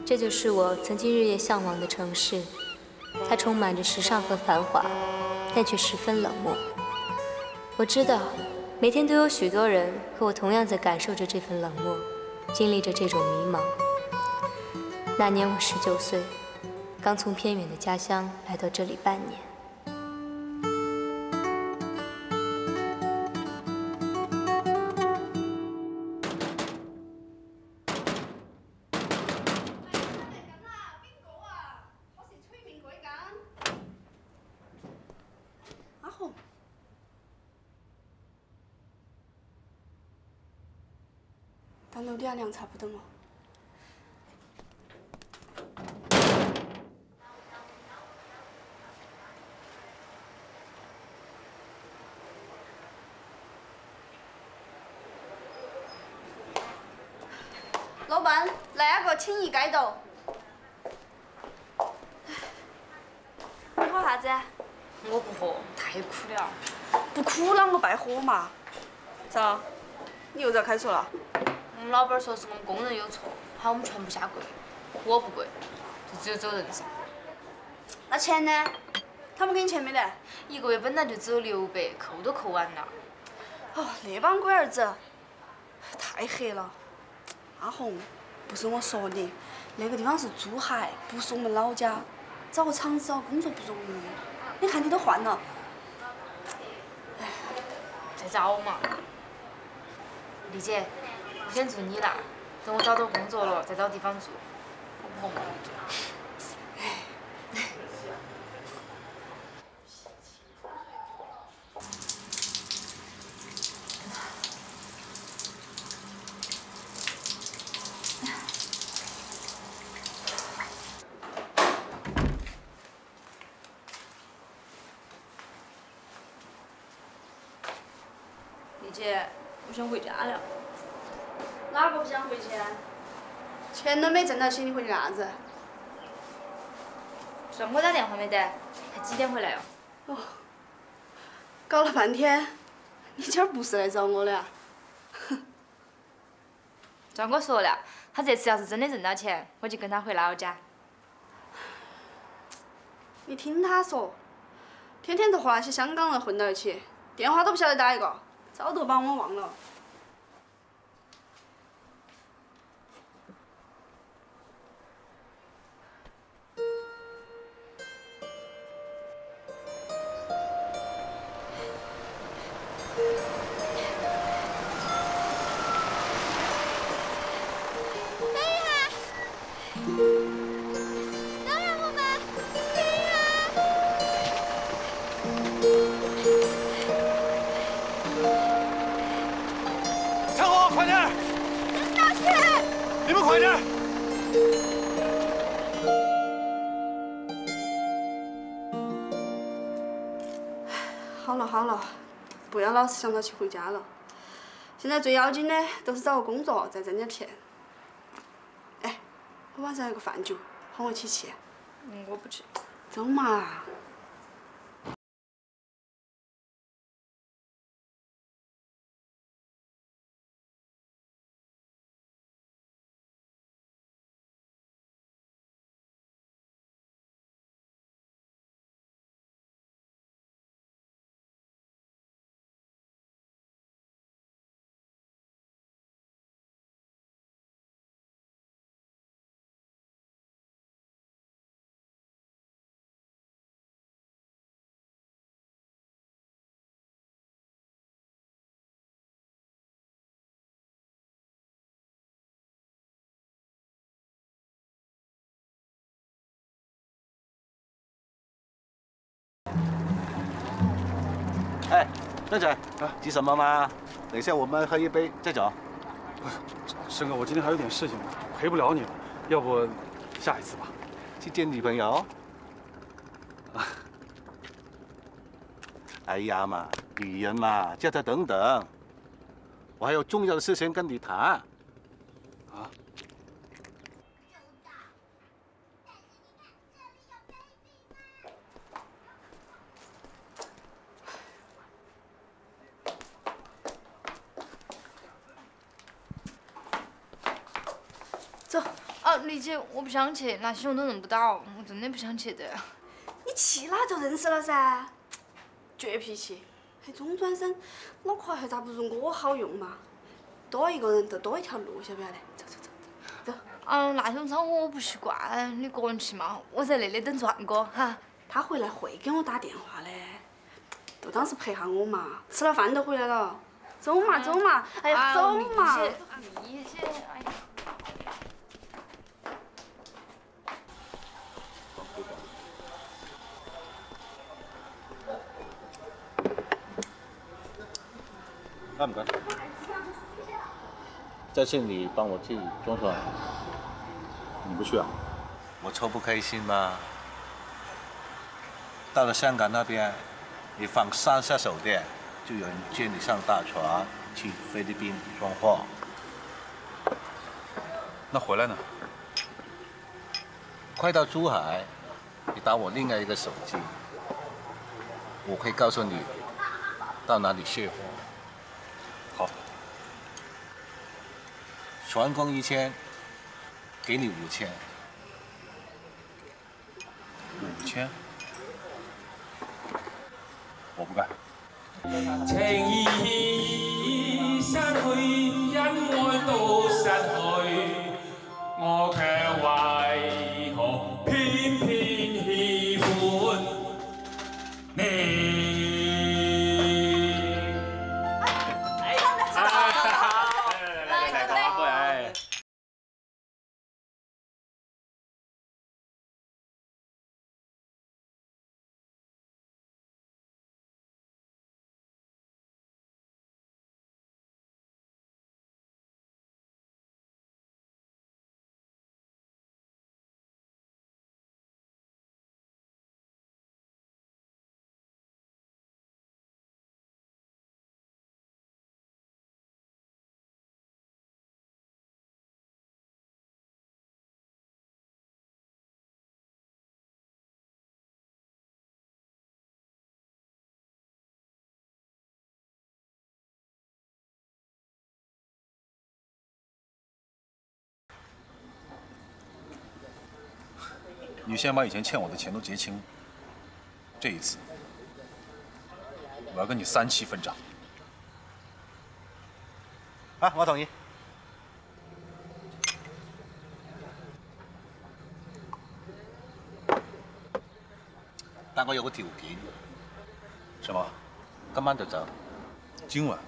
这就是我曾经日夜向往的城市，它充满着时尚和繁华，但却十分冷漠。我知道，每天都有许多人和我同样在感受着这份冷漠，经历着这种迷茫。那年我19岁，刚从偏远的家乡来到这里半年。 到楼底下凉茶不等了。老板，来个青怡盖豆。你喝啥子？ 我不喝，太苦了。 不苦啷个拜喝嘛？咋？你又遭开除了？ 我们老板说是我们工人有错，喊我们全部下跪。我不跪，就只有走人噻。 那钱呢？他们给你钱没得？ 一个月本来就只有600，扣都扣完了。 哦，那帮龟儿子太黑了。阿红，不是我说你，那个地方是珠海，不是我们老家。找个厂子找工作不容易。你看你都换了。哎， 再找嘛。丽姐。 我先住你那儿，等我找到工作了再找地方住。我不和梦里住。 丽姐，我想回家了。 哪个不想回去？钱都没挣到起，你回去干啥子？ 算我打电话没得，还几点回来哟？ 哦，搞了半天，你今儿不是来找我的啊？ 张哥说了，他这次要是真的挣到钱，我就跟他回老家。 你听他说，天天都和那些香港人混到一起，电话都不晓得打一个，早都把我忘了。 快点！ 好了好了，不要老是想到起回家了。现在最要紧的都是找个工作，再挣点钱。哎，我晚上有个饭局，喊我一起去。 我不去。 走嘛。 哎，邓仔，急什么嘛？等一下我们喝一杯再走。 不是，申哥，我今天还有点事情，陪不了你了，要不下一次吧？ 去见女朋友？啊，哎呀嘛，女人嘛，叫她等等，我还有重要的事情跟你谈。啊？ 走， 啊，丽姐，我不想去，那些人都认不到，我真的不想去的。 你去哪就认识了噻，倔脾气，还中专生，脑壳还咋不如我好用嘛？多一个人就多一条路，晓不晓得？走走走走。走。 那种生活我不习惯，你个人去嘛，我在那里等壮哥哈。 他回来会给我打电话的，就当是陪下我嘛。吃了饭就回来了，走嘛走嘛，哎呀走嘛。 丽姐，哎呀。 干不干？这次你帮我去中转， 你不去啊？ 我抽不开心嘛。到了香港那边，你放3下手电，就有人接你上大船去菲律宾装货。 那回来呢？ 快到珠海，你打我另外一个手机，我会告诉你到哪里卸货。 好。 船工1000，给你5000。 5000？我不干。 情义失去，恩愛都失去，我卻為何偏偏喜歡你？ 你先把以前欠我的钱都结清，这一次我要跟你3期分账。 啊，我同意。但我有個條件。 什麼？ 今晚就走。 今晚？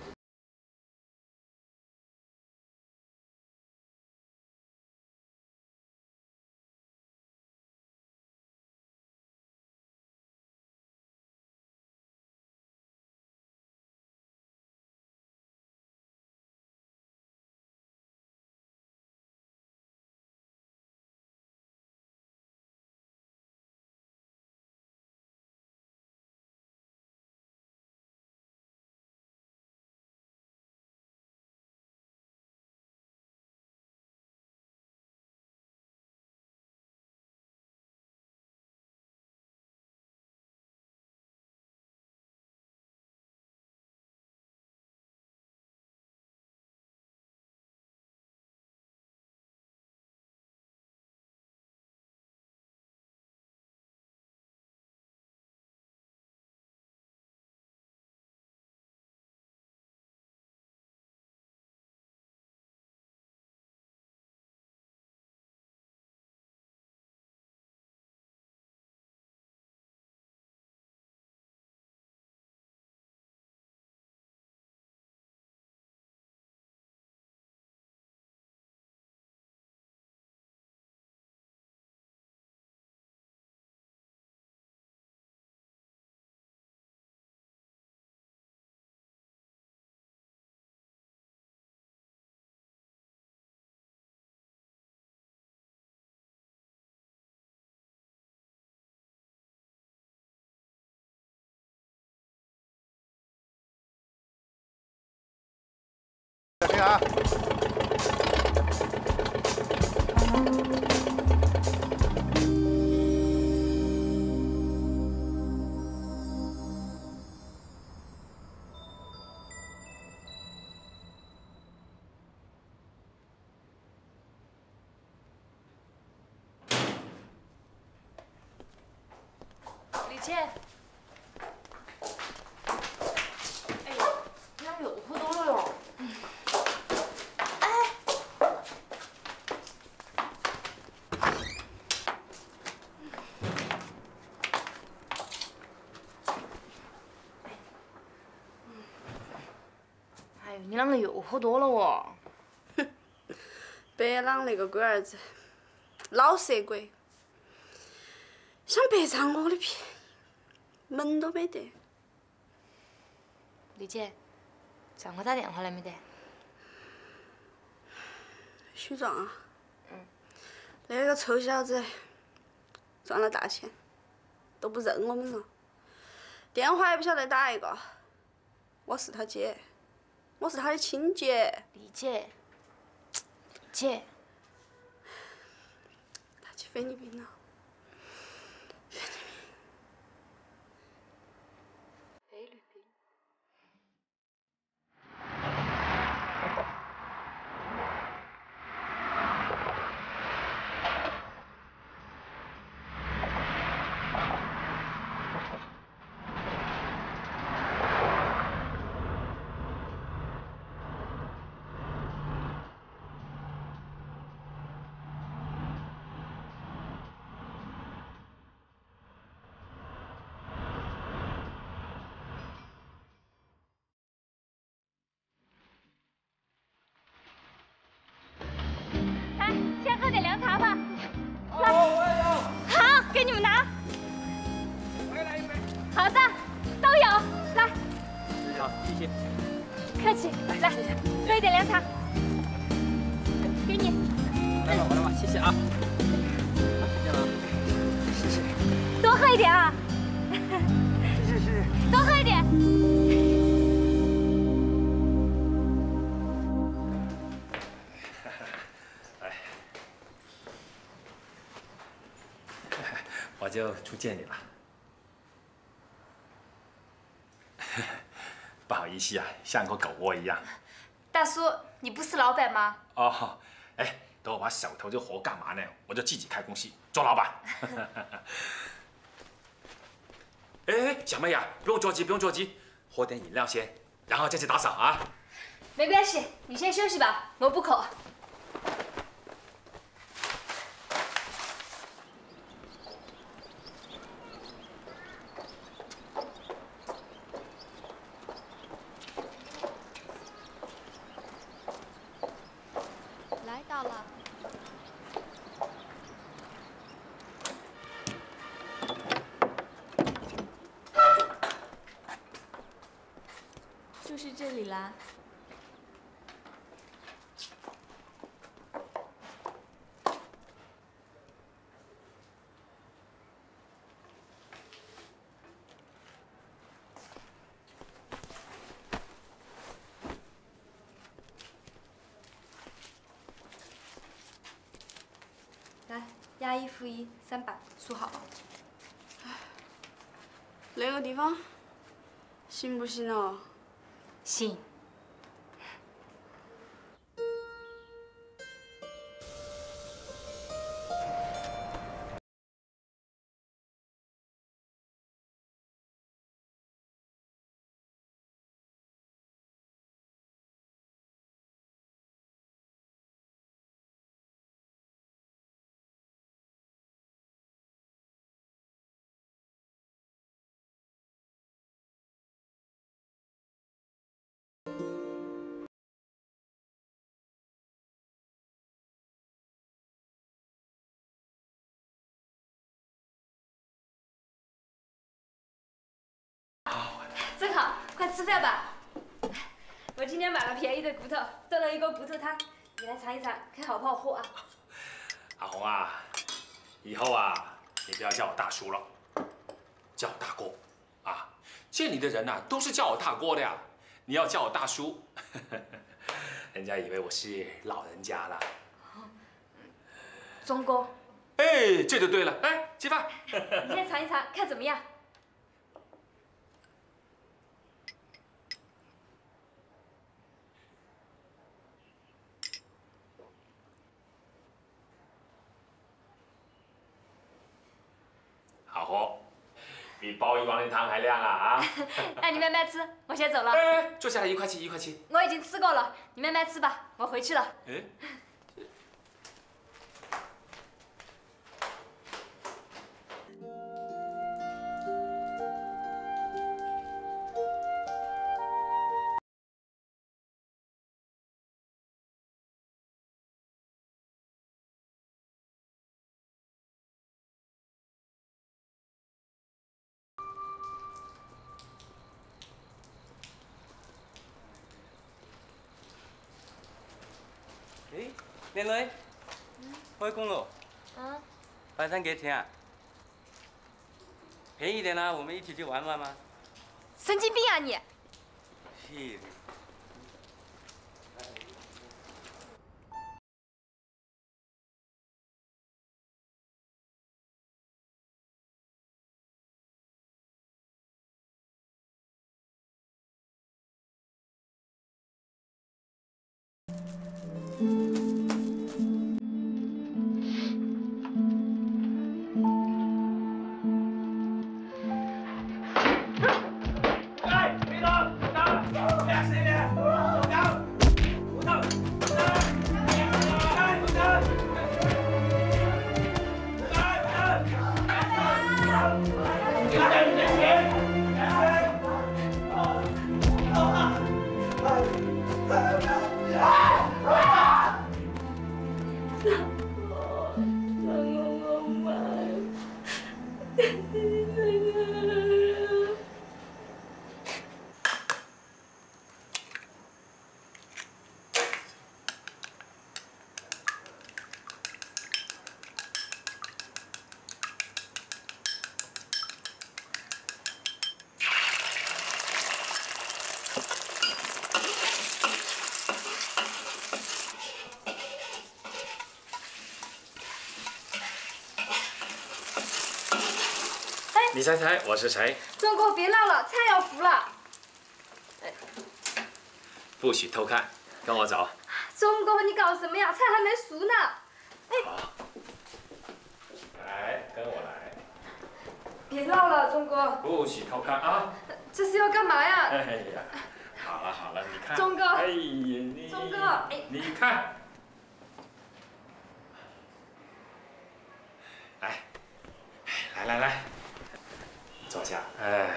小心啊！ 姐，哎呦，你俩又喝多了哟。哎呦，你两个又喝多了哦。 白朗那个龟儿子，老色鬼，想白占我的便宜，门都没得。 丽姐，张哥打电话来没得？ 许壮啊，那个臭小子赚了大钱，都不认我们了，电话也不晓得打一个。我是他姐，我是他的亲姐。 丽姐，姐， 他去菲律宾了。菲律宾。 来，先喝点凉茶吧。来，好，给你们拿。我也来一杯。好的，都有。来， 好，谢谢。 客气。来，喝一点凉茶。给你。 来吧，来吧，谢谢啊。谢谢了，谢谢。 多喝一点啊。 谢谢。 多喝一点。 我就初见你了，不好意思啊，像个狗窝一样。 大叔，你不是老板吗？ 哦，哎，等我把手头这活干完呢，我就自己开公司做老板。哎，小妹呀，不用着急，不用着急，喝点饮料先，然后再去打扫啊。 没关系，你先休息吧，我补口。 来到了。 就是这里啦。来，押一付一，300，数好。 那个地方行不行哦？ 行。 正好，快吃饭吧。我今天买了便宜的骨头，炖了一锅骨头汤，你来尝一尝，看好不好喝啊？ 阿红啊，以后啊，你不要叫我大叔了，叫我大哥啊。见你的人呐，都是叫我大哥的呀，你要叫我大叔，人家以为我是老人家了。 钟哥， 哎，这就对了，来吃饭。 你先尝一尝，看怎么样？ 好喝， 比煲一王林汤还亮啊！ 哎，你慢慢吃，我先走了。 哎，坐下来，1块7，1块7。 我已经吃过了，你慢慢吃吧，我回去了。 哎。 哎，莲蕾，回宫了。 嗯。 晚上给钱啊？便宜点啦，我们一起去玩玩吗？ 神经病啊你！ 屁！ 你猜猜我是谁？ 钟哥，别闹了，菜要糊了。 不许偷看，跟我走。 钟哥，你搞什么呀？菜还没熟呢。 好，来，跟我来。 别闹了，钟哥。 不许偷看啊！ 这是要干嘛呀？ 哎呀，好了好了，你看。 钟哥。 哎呀，你。 钟哥，哎。 你看。来，坐下。哎，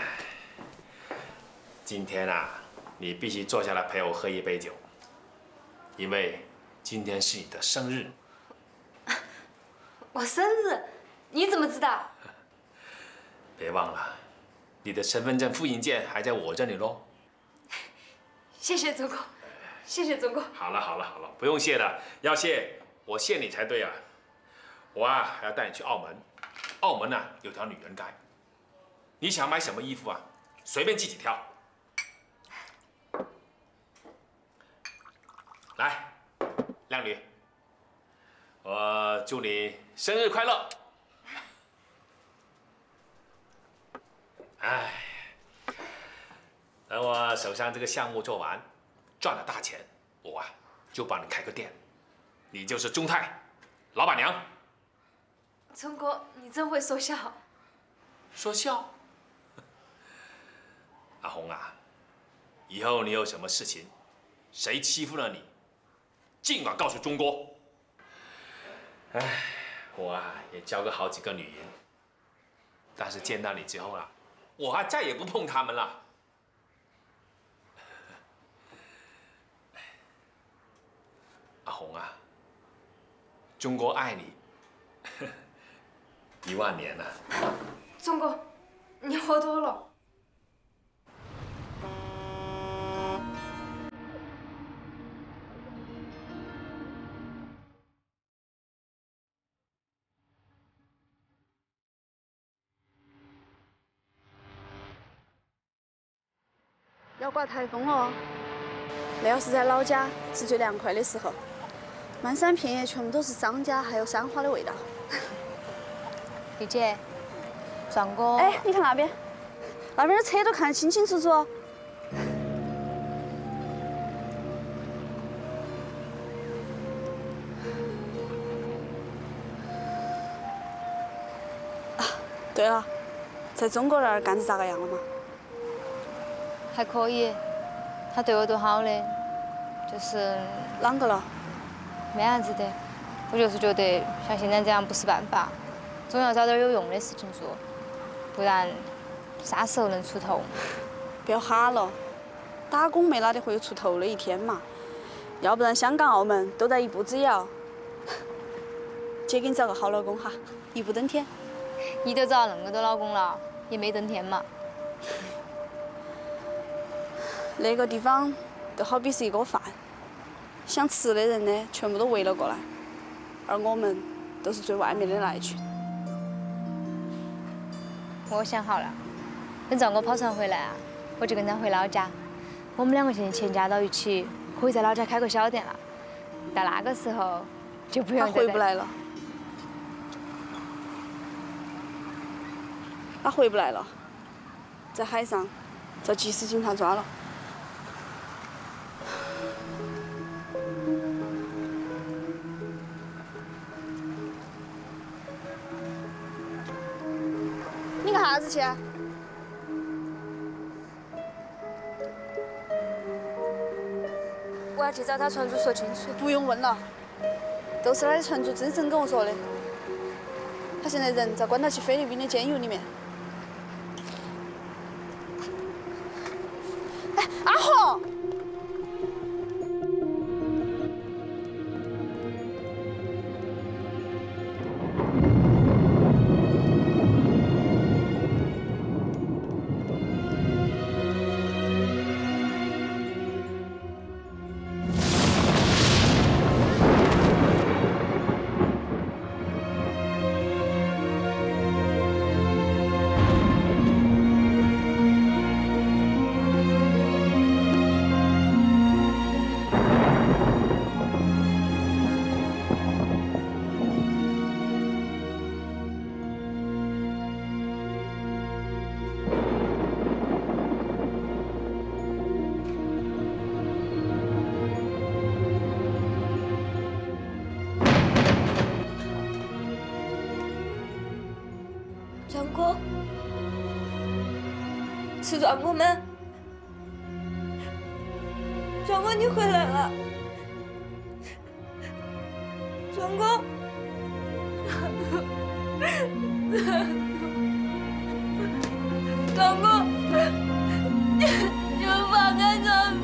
今天啊，你必须坐下来陪我喝一杯酒，因为今天是你的生日。 我生日？你怎么知道？ 别忘了，你的身份证复印件还在我这里喽。 谢谢钟哥，谢谢钟哥。 好了，不用谢了，要谢我谢你才对啊。我啊还要带你去澳门，澳门啊有条女人街，你想买什么衣服啊，随便自己挑。来，靓女，我祝你生日快乐。哎，等我手上这个项目做完，赚了大钱，我啊就帮你开个店，你就是钟泰，老板娘。 钟哥，你真会说笑。 说笑？阿红啊，以后你有什么事情，谁欺负了你，尽管告诉钟哥。哎，我啊也交过好几个女人，但是见到你之后啊，我还再也不碰她们了。阿红啊，钟哥爱你10000年了。 钟哥，你喝多了。 要刮台风了，那要是在老家是最凉快的时候，漫山遍野全部都是桑葚还有山花的味道。 李姐，壮哥。 哎，你看那边，那边的车都看得清清楚楚哦。啊，对了， 在中国那儿干得咋个样了嘛？ 还可以，他对我多好的，就是啷个了？ 没啥子的，我就是觉得像现在这样不是办法，总要找点有用的事情做，不然啥时候能出头？ 不要哈了，打工没哪里会有出头的一天嘛。要不然香港、澳门都在一步之遥。姐给你找个好老公哈，一步登天。 你都找那么多老公了，也没登天嘛。 那个地方都好比是一锅饭，想吃的人呢全部都围了过来，而我们都是最外面的那一群。 我想好了，等赵哥跑船回来啊，我就跟他回老家，我们两个现在钱加到一起，可以在老家开个小店了。到那个时候就不用他回不来了。他回不来了，在海上遭及时警察抓了。你干啥子去？ 我要去找他船主说清楚。 不用问了，都是他的船主真诚跟我说的。他现在人遭关到去菲律宾的监狱里面。哎，阿红！ 壮哥，是壮哥吗？壮哥，你回来了。壮哥，壮哥，你们放开壮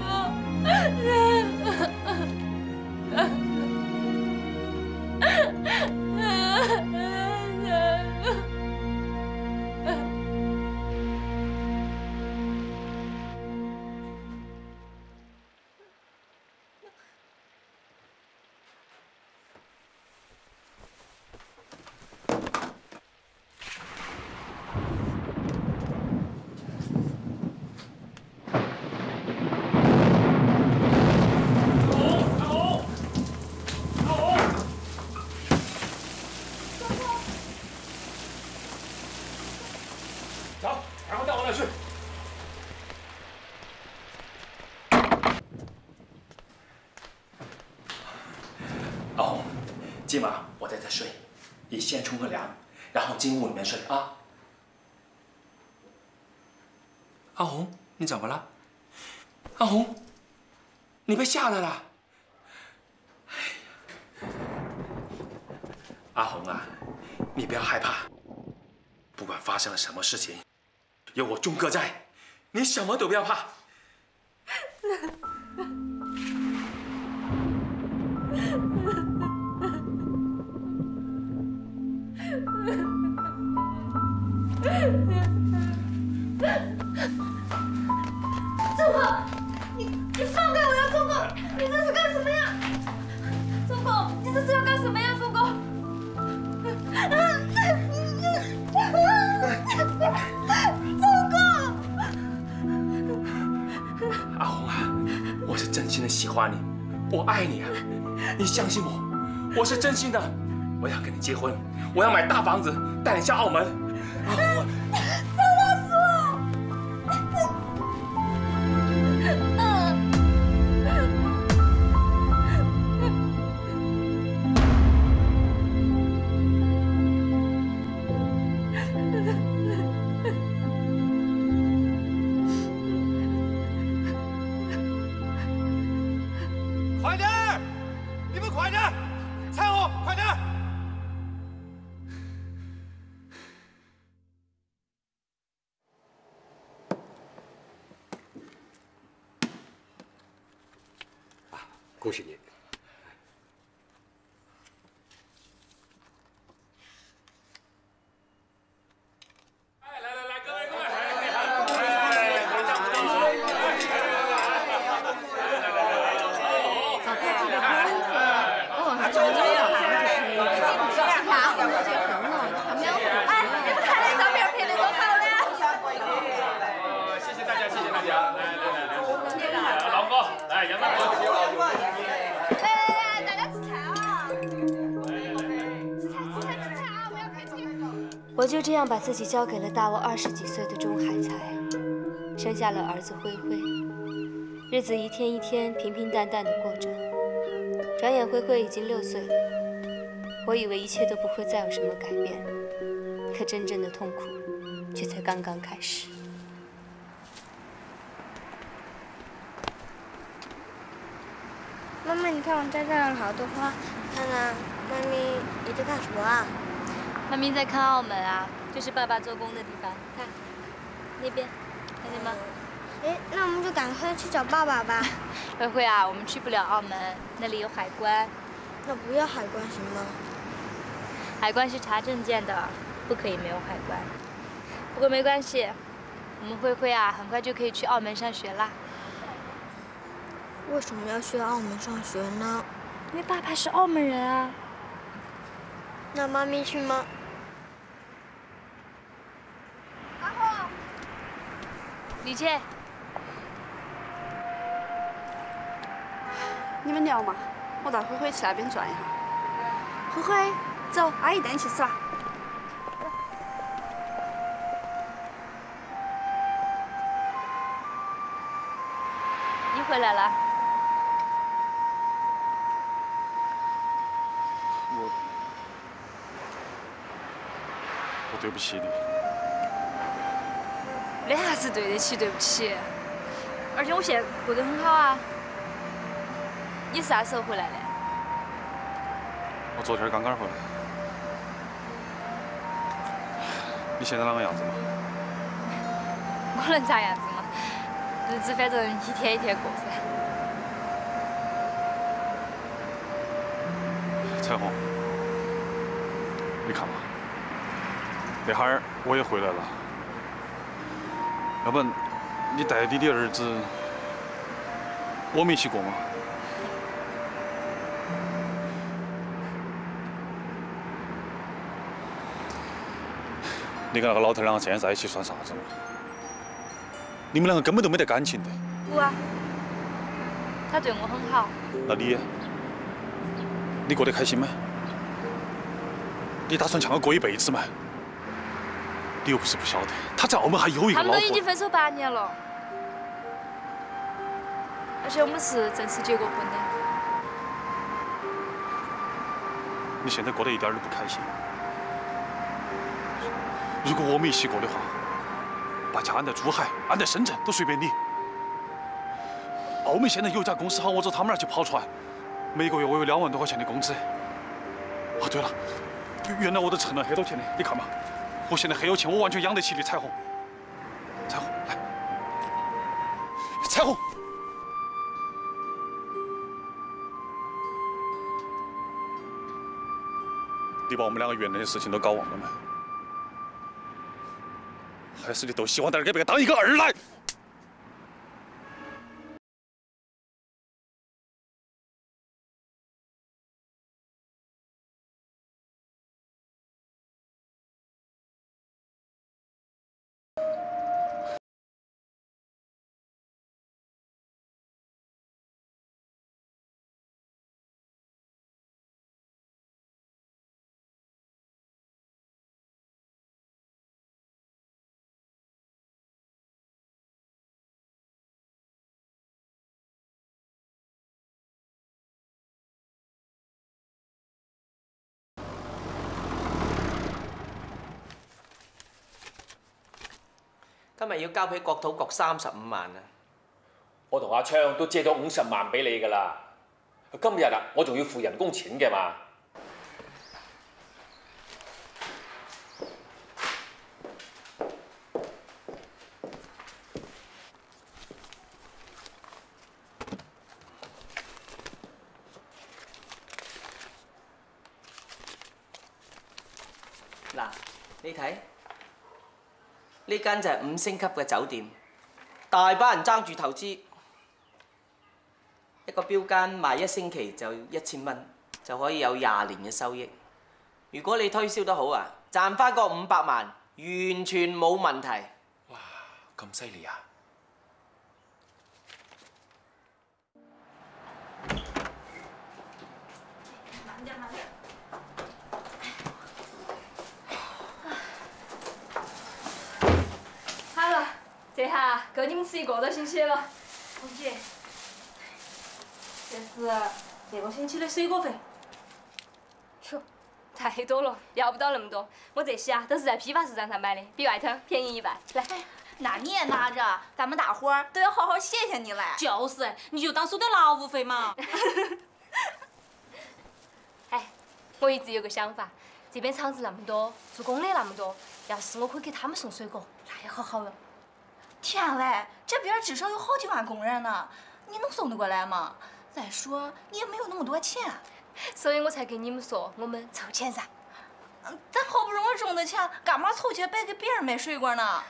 走，赶快到我那去。阿红，今晚我在这睡，你先冲个凉，然后进屋里面睡啊。阿红，你怎么了？阿红，你被吓到了？哎呀，阿红啊，你不要害怕，不管发生了什么事情，有我钟哥在，你什么都不要怕。 周哥，你放开我呀，周哥！你这是干什么呀？周哥，你这是要干什么呀，周哥？周哥！ 阿红啊，我是真心的喜欢你，我爱你啊！你相信我，我是真心的。我要跟你结婚，我要买大房子，带你下澳门。阿红啊！ 恭喜你。 我就这样把自己交给了大我20几岁的钟海才，生下了儿子辉辉，日子一天一天平平淡淡的过着。转眼辉辉已经6岁了，我以为一切都不会再有什么改变，可真正的痛苦却才刚刚开始。 妈妈，你看我摘了好多花，看看，妈咪你在干什么啊？ 妈咪在看澳门啊，就是爸爸做工的地方。看，那边，看见吗？ 哎，那我们就赶快去找爸爸吧。 慧慧啊，我们去不了澳门，那里有海关。 那不要海关行吗？ 海关是查证件的，不可以没有海关。不过没关系，我们慧慧啊，很快就可以去澳门上学啦。 为什么要去澳门上学呢？ 因为爸爸是澳门人啊。 那妈咪去吗？ 阿红， 李倩， 你们聊嘛，我带辉辉去那边转一下。辉辉，走，阿姨带你去耍。 你回来了。 我对不起你。 没啥子对得起，对不起。而且我现在过得很好啊。你是啥时候回来的？ 我昨天刚刚回来。你现在啷个样子嘛？ 我能咋样子嘛？日子反正一天一天过噻。 彩虹，你看嘛，那哈儿我也回来了。要不然你带你的儿子，我们一起过嘛？你跟那个老头两个现在在一起算啥子嘛？你们两个根本都没得感情的。 不啊，他对我很好。 那你过得开心吗？你打算像我过一辈子吗？你又不是不晓得，他在澳门还有一个老婆。 他们都已经分手8年了，而且我们是正式结过婚的。 你现在过得一点都不开心。如果我们一起过的话，把家安在珠海，安在深圳都随便你。澳门现在有一家公司好，我走他们那儿去跑船，每个月我有2万多块钱的工资。哦，对了，原来我都存了很多钱的，你看嘛，我现在很有钱，我完全养得起你。彩虹，彩虹，来，彩虹。你把我们两个原来的事情都搞忘了吗？还是你都喜欢在这儿给别个当一个二奶？ 今日要交俾國土局35萬啊！ 我同阿昌都借咗50萬俾你㗎啦。今日啊，我仲要付人工錢嘅嘛。 嗱，你睇呢間就係5星級嘅酒店，大把人爭住投資。一個標間賣1星期就1000蚊，就可以有20年嘅收益。如果你推銷得好啊，賺翻個500萬，完全冇問題。 哇，咁犀利啊！ 慢點，慢點。 好了，这下够你们吃1个多星期了。 红姐，这是这个星期的水果费。 哟，太多了，要不到那么多。我这些啊都是在批发市场上买的，比外头便宜1半。来， 那你也拿着，咱们大伙儿都要好好谢谢你嘞。 就是，你就当收点劳务费嘛。 哎，我一直有个想法，这边厂子那么多，做工的那么多，要是我可以给他们送水果，那也好好哟。 天嘞，这边至少有好几万工人呢，你能送得过来吗？再说你也没有那么多钱， 所以我才跟你们说，我们凑钱噻。 咱好不容易挣的钱，干嘛凑钱白给别人买水果呢？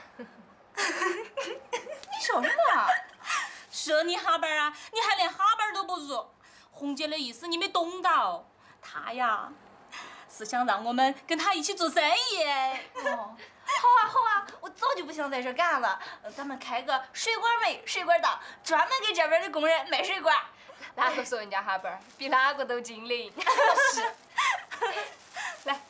你说什么？ 说你哈班啊，你还连哈班都不如。红姐的意思你没懂到，她呀是想让我们跟她一起做生意。 哦，好啊好啊，我早就不想在这干了。咱们开个水果妹水果档，专门给这边的工人卖水果。 哪个说人家哈班，比哪个都精灵。 是。 来，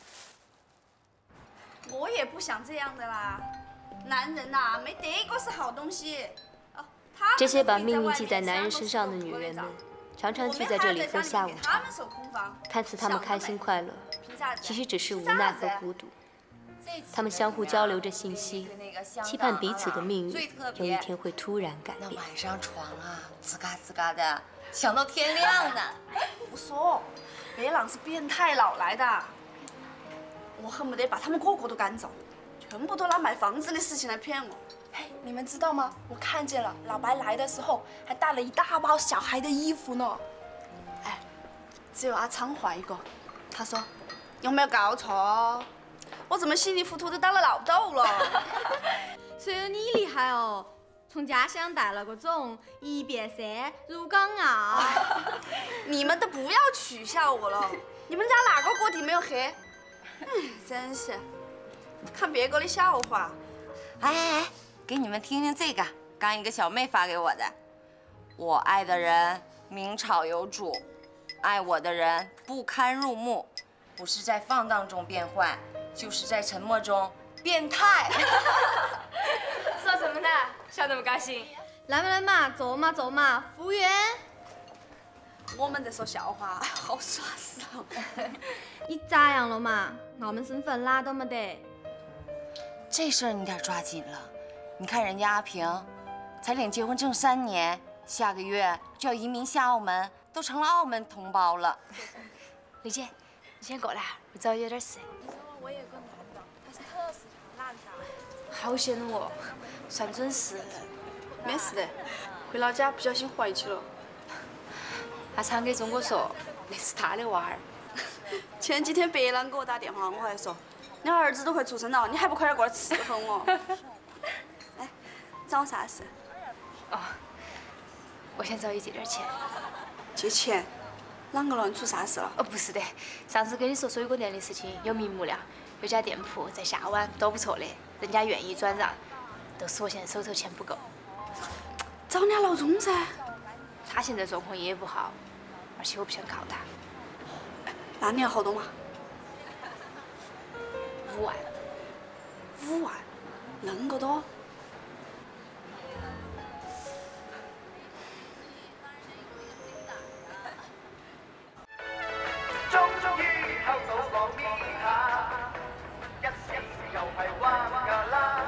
我也不想这样的啦。男人呐，没得一个是好东西。哦， 这些把命运系在男人身上的女人们，常常聚在这里喝下午茶，看似他们开心快乐，其实只是无奈和孤独。他们相互交流着信息，期盼彼此的命运有一天会突然改变。 那晚上床啊，吱嘎吱嘎的，想到天亮呢。 胡说，别人是变态老来的，我恨不得把他们个个都赶走，全部都拿买房子的事情来骗我。 嘿，你们知道吗？我看见了，老白来的时候还带了一大包小孩的衣服呢。 哎，只有阿昌怀一个。他说：“有没有搞错？我这么稀里糊涂的当了老豆了。” 只有你厉害哦，从家乡带了个种1变3入港澳。 你们都不要取笑我了，你们家哪个锅底没有黑？真是看别个的笑话。 哎，给你们听听这个，刚一个小妹发给我的。我爱的人明朝有主，爱我的人不堪入目，不是在放荡中变坏，就是在沉默中变态。 说什么呢？笑那么高兴？ 来嘛来嘛，坐嘛坐嘛，服务员。 我们在说笑话，好耍死了。 你咋样了嘛？澳门身份哪都没得。 这事儿你得抓紧了。你看人家阿平，才领结婚证3年，下个月就要移民下澳门，都成了澳门同胞了。 丽姐，你先过来，我找有点事。 我有个男的，他是特市场烂的。 好羡慕哦，算准时。 没事的，回老家不小心怀起了。 阿昌给钟哥说，那是他的娃儿。 前几天别人给我打电话，我还说，你儿子都快出生了，你还不快点过来伺候我？哎，找啥事？ 哦，我想找你借点钱。 借钱？啷个了？你出啥事了？ 哦，不是的，上次跟你说水果店的事情有名目了，有家店铺在下湾，多不错的，人家愿意转让，都是我现在手头钱不够。 找你老钟噻。 他现在状况也不好，而且我不想靠他。 那你要好多嘛 ？5万。 5万？恁个多？ 終於偷到個咪下，一時又係彎㗎啦。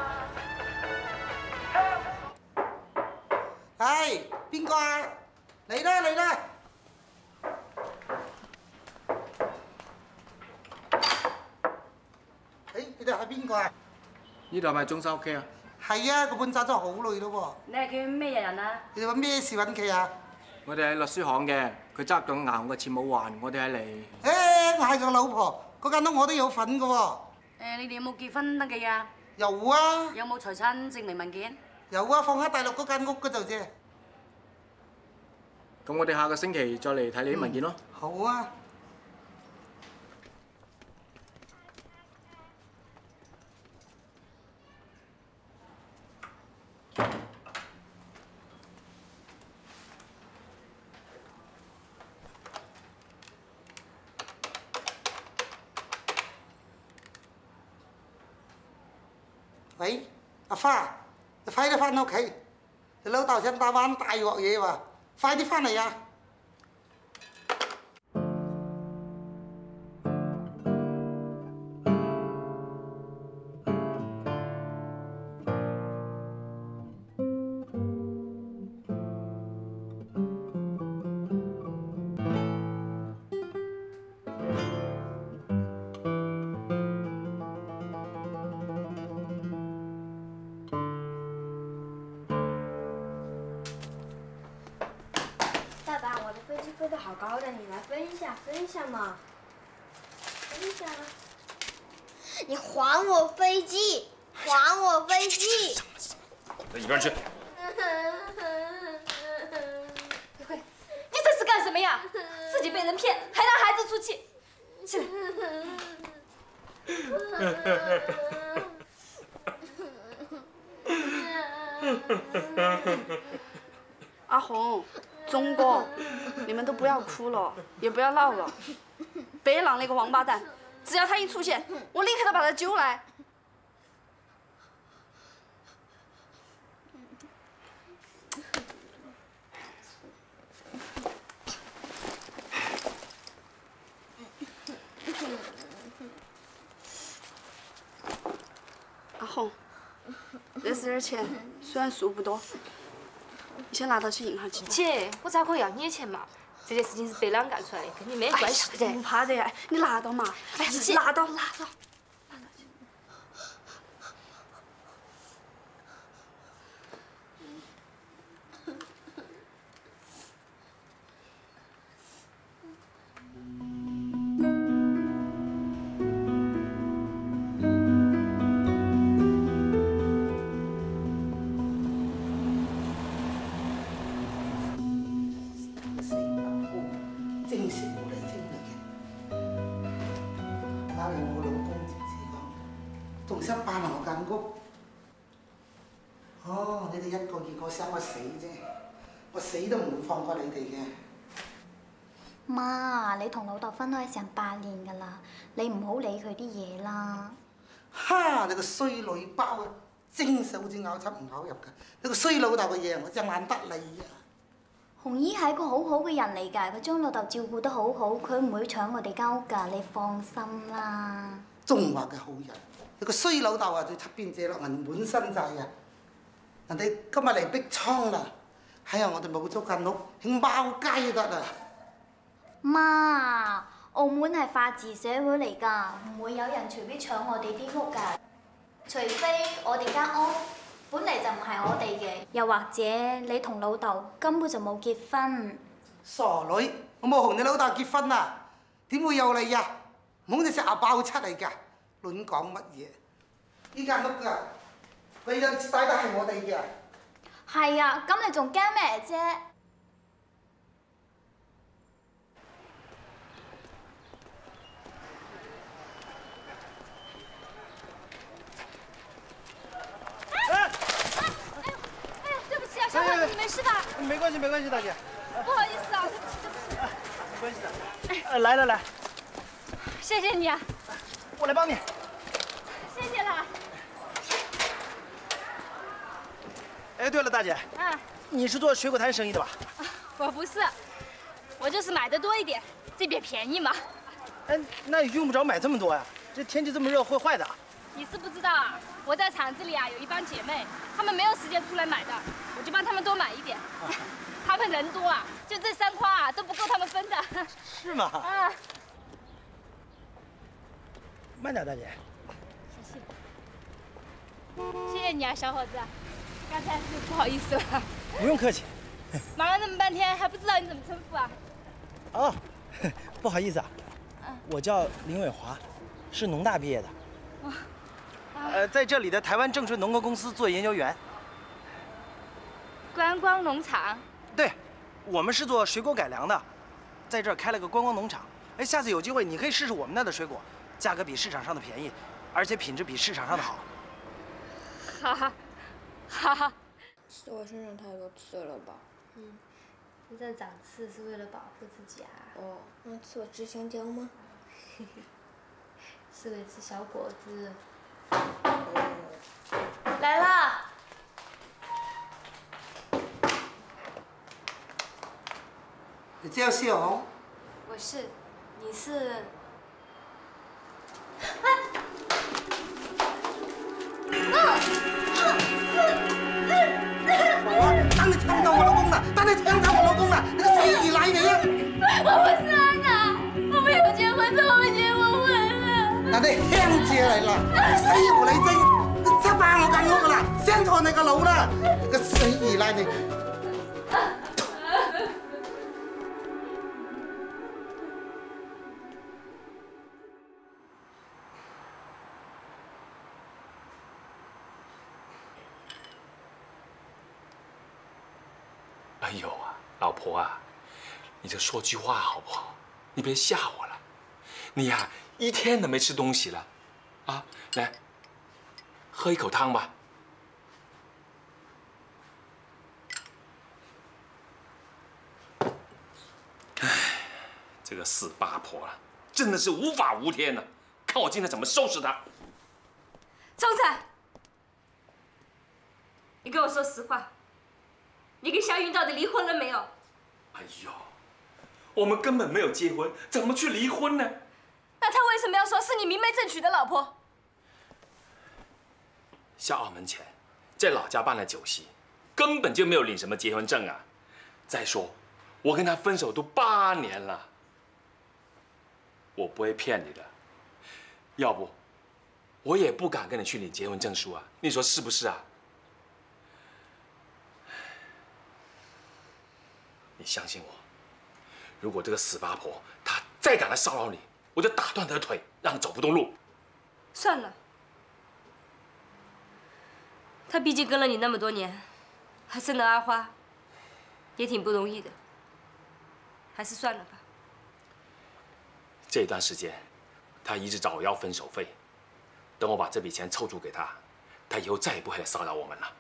係邊個啊？嚟啦嚟啦！你哋係邊個啊？ 呢度係咪中山屋企啊？ 係啊，個本揸咗好耐咯喎。你係叫咩人啊？ 你哋揾咩事揾佢啊？ 我哋係律師行嘅，佢揸緊銀行嘅錢冇還，我哋係嚟。 我係個老婆，嗰間屋我都有份㗎喎。 你哋有冇結婚登記啊？ 有啊。 有冇財產證明文件？ 有啊，放喺大陸嗰間屋嗰度啫。 咁我哋下個星期再嚟睇你啲文件咯。 好啊。喂，阿花，你快啲翻屋企，你老豆想打玩大鑊嘢喎，快啲翻嚟啊！ 飞得好高的，你来分一下，分一下嘛，分一下。你还我飞机，还我飞机！ 到一边去。 李慧，你这是干什么呀？自己被人骗，还让孩子出气，起来。阿红。钟哥，你们都不要哭了，也不要闹了，别让那个王八蛋，只要他一出现，我立刻就把他揪来。阿红，这是点钱，虽然数不多。你先拿到去银行去。 姐，我咋可以要你的钱嘛？这件事情是白朗干出来的，跟你没关系的。 不怕的，你拿到嘛？哎，拿到。正式我嚟整嚟嘅，打嚟我老公直接講，仲想搬我間屋。哦，你哋一個二個想我死啫，我死都唔會放過你哋嘅。 媽，你同老豆分開成8年㗎啦，你唔好理佢啲嘢啦。 哈！你個衰女包啊，精手指咬出唔咬入㗎，你個衰老豆嘅嘢我真係懶得你啊！ 紅姨係個好好嘅人嚟㗎，佢將老豆照顧得好好，佢唔會搶我哋間屋㗎，你放心啦。 仲話佢好人，你個衰老豆啊，對出邊借落銀滿身債啊！人哋今日嚟逼倉啦，係啊，我哋冇咗間屋，興貓街得啦。 媽，澳門係法治社會嚟㗎，唔會有人隨便搶我哋啲屋㗎，除非我哋間屋本嚟就唔係我哋嘅，又或者你同老豆根本就冇結婚。 傻女，我冇同你老豆結婚啊，點會有你啊？唔好你成日爆出嚟㗎，亂講乜嘢？呢間屋㗎，佢有帶得係我哋嘅。 係啊，咁你仲驚咩啫？ 小伙子，你没事吧？ 没关系，没关系，大姐。 不好意思啊，对不起。 没关系的。来来来， 谢谢你啊。 我来帮你。 谢谢了。 哎，对了，大姐。 嗯。 你是做水果摊生意的吧？ 我不是，我就是买的多一点，这边便宜嘛。 哎，那也用不着买这么多呀，这天气这么热会坏的。 你是不知道啊，我在厂子里啊有一帮姐妹，她们没有时间出来买的，我就帮她们多买一点。她们人多啊，就这3筐啊都不够她们分的。 是吗？ 啊。 慢点，大姐。 谢谢你啊，小伙子，刚才是不好意思了。 不用客气。 忙了那么半天，还不知道你怎么称呼啊？ 哦，不好意思啊，我叫林伟华，是农大毕业的。 在这里的台湾正顺农业公司做研究员。 观光农场？ 对，我们是做水果改良的，在这儿开了个观光农场。哎，下次有机会你可以试试我们那的水果，价格比市场上的便宜，而且品质比市场上的好。 哈哈，哈哈。 刺我身上太多刺了吧？ 身上长刺是为了保护自己啊。 哦，那刺我吃香蕉吗？ 刺猬吃小果子。来啦！ 你叫谢红？ 我是，你是？ 当你抢到我老公了！当你抢到我老公了！那个谁你来的呀？ 我不是安娜，我没有结婚，是我们结过婚了。 那你香姐来了，死无理精！你執翻我間屋啦，傷錯你個腦啦！個死二奶你！ 哎呦啊，老婆啊，你就说句话好不好？你别吓我了。你呀，一天都没吃东西了，啊，来，喝一口汤吧。唉，这个死八婆啊，真的是无法无天呐！看我今天怎么收拾她！ 总裁，你跟我说实话。你跟夏云到底离婚了没有？ 哎呦，我们根本没有结婚，怎么去离婚呢？ 那他为什么要说是你明媒正娶的老婆？ 下澳门前，在老家办了酒席，根本就没有领什么结婚证啊！再说，我跟他分手都8年了，我不会骗你的。要不，我也不敢跟你去领结婚证书啊！你说是不是啊？你相信我，如果这个死八婆她再敢来骚扰你，我就打断她的腿，让她走不动路。 算了，他毕竟跟了你那么多年，还生了阿花，也挺不容易的。还是算了吧。 这段时间，他一直找我要分手费，等我把这笔钱凑足给他，他以后再也不会来骚扰我们了。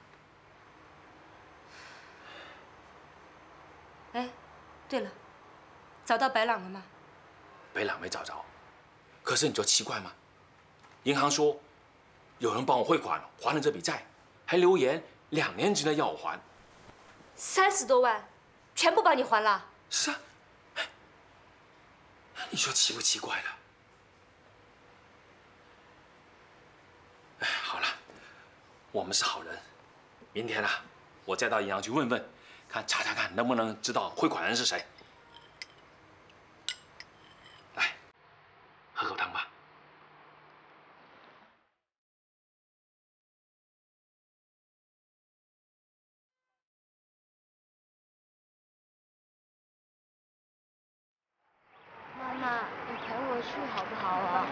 哎，对了，找到白朗了吗？ 白朗没找着，可是你说奇怪吗？银行说有人帮我汇款还了这笔债，还留言2年之内要我还。 30多万，全部帮你还了？ 是啊，你说奇不奇怪了？哎，好了，我们是好人，明天啊，我再到银行去问问。查查看能不能知道汇款人是谁。来，喝口汤吧。 妈妈，你陪我去好不好啊？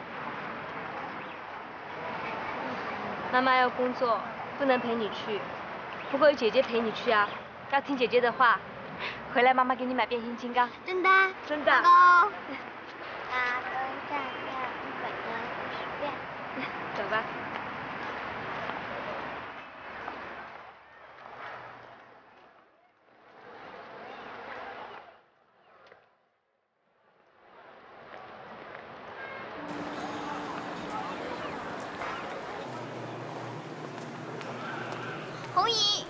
妈妈要工作，不能陪你去。不过有姐姐陪你去啊。要听姐姐的话，回来妈妈给你买变形金刚。 真的？ 真的。 大哥，大哥再要100个50遍。 走吧。 红姨。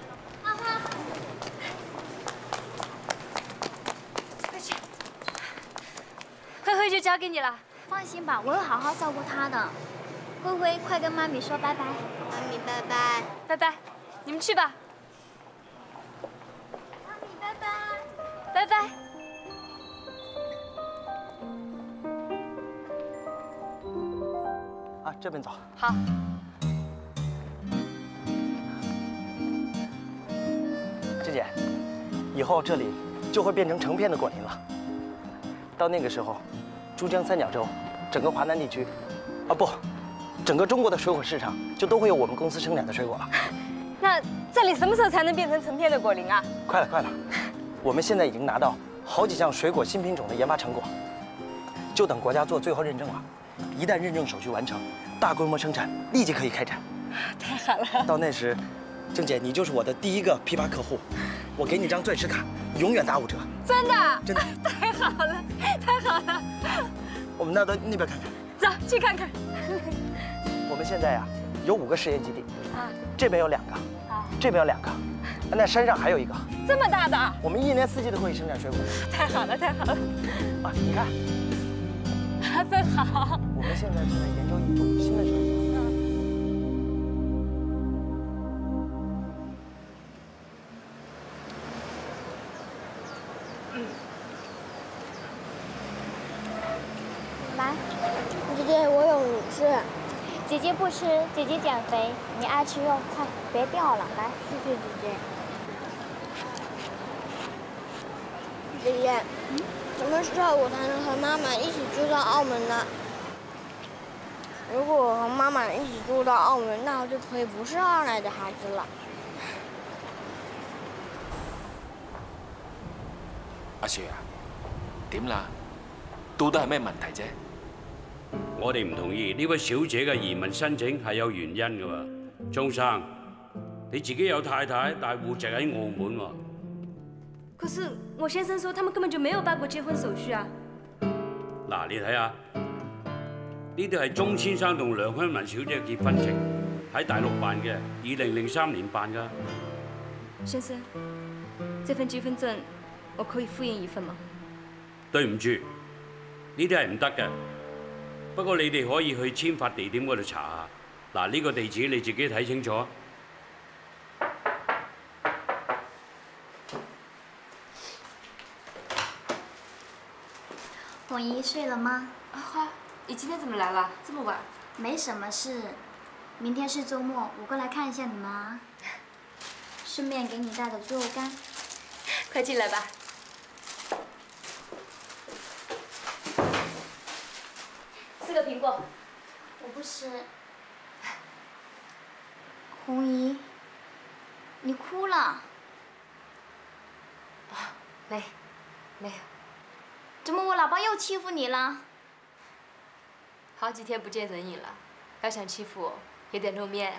灰灰就交给你了， 放心吧，我会好好照顾她的。灰灰，快跟妈咪说拜拜。 妈咪，拜拜。 拜拜，你们去吧。 妈咪，拜拜。 拜拜。 啊，这边走。 好。 志姐，以后这里就会变成成片的果林了。到那个时候，珠江三角洲，整个华南地区，啊不， 整个中国的水果市场就都会有我们公司生产的水果了。 那这里什么时候才能变成成片的果林啊？ 快了，快了！我们现在已经拿到好几项水果新品种的研发成果，就等国家做最后认证了。一旦认证手续完成，大规模生产立即可以开展。 太好了！ 到那时，郑姐你就是我的第一个批发客户，我给你张钻石卡，永远打5折。 真的？ 真的。 太好了，太好了！ 我们到那边看看。 走，去看看。 我们现在呀有5个试验基地，这边有2个，这边有2个，那山上还有1个。 这么大的？ 我们1年4季都可以生产水果。 太好了，太好了！ 啊，你看， 真好。 我们现在正在研究一种新的水果。 来，姐姐，我有你吃。 姐姐不吃，姐姐减肥，你爱吃肉，快别掉了，来，谢谢姐姐。 姐姐，什么时候我才能和妈妈一起住到澳门呢？如果我和妈妈一起住到澳门，那我就可以不是二奶的孩子了。 阿雪啊，點啦？到底係咩問題啫？ 我哋唔同意呢位小姐嘅移民申請係有原因嘅喎。鐘生，你自己有太太，但係戶籍喺澳門喎。 可是我先生說他們根本就沒有辦過結婚手續啊。 嗱，你睇下，呢啲係鐘先生同梁香文小姐嘅結婚證，喺大陸辦嘅，2003年辦㗎。 先生，這份結婚證我可以複印一份嗎？ 對唔住，呢啲係唔得嘅。不過你哋可以去簽發地點嗰度查下。嗱，呢個地址你自己睇清楚。 红姨睡了吗？ 花，你今天怎么来了？这么晚？ 没什么事，明天是周末，我过来看一下你们啊。顺便给你带的猪肉干。 快进来吧。吃个苹果。 我不吃。红姨，你哭了？ 没有。 怎么我老爸又欺负你了？ 好几天不见人影了，要想欺负我，也得露面。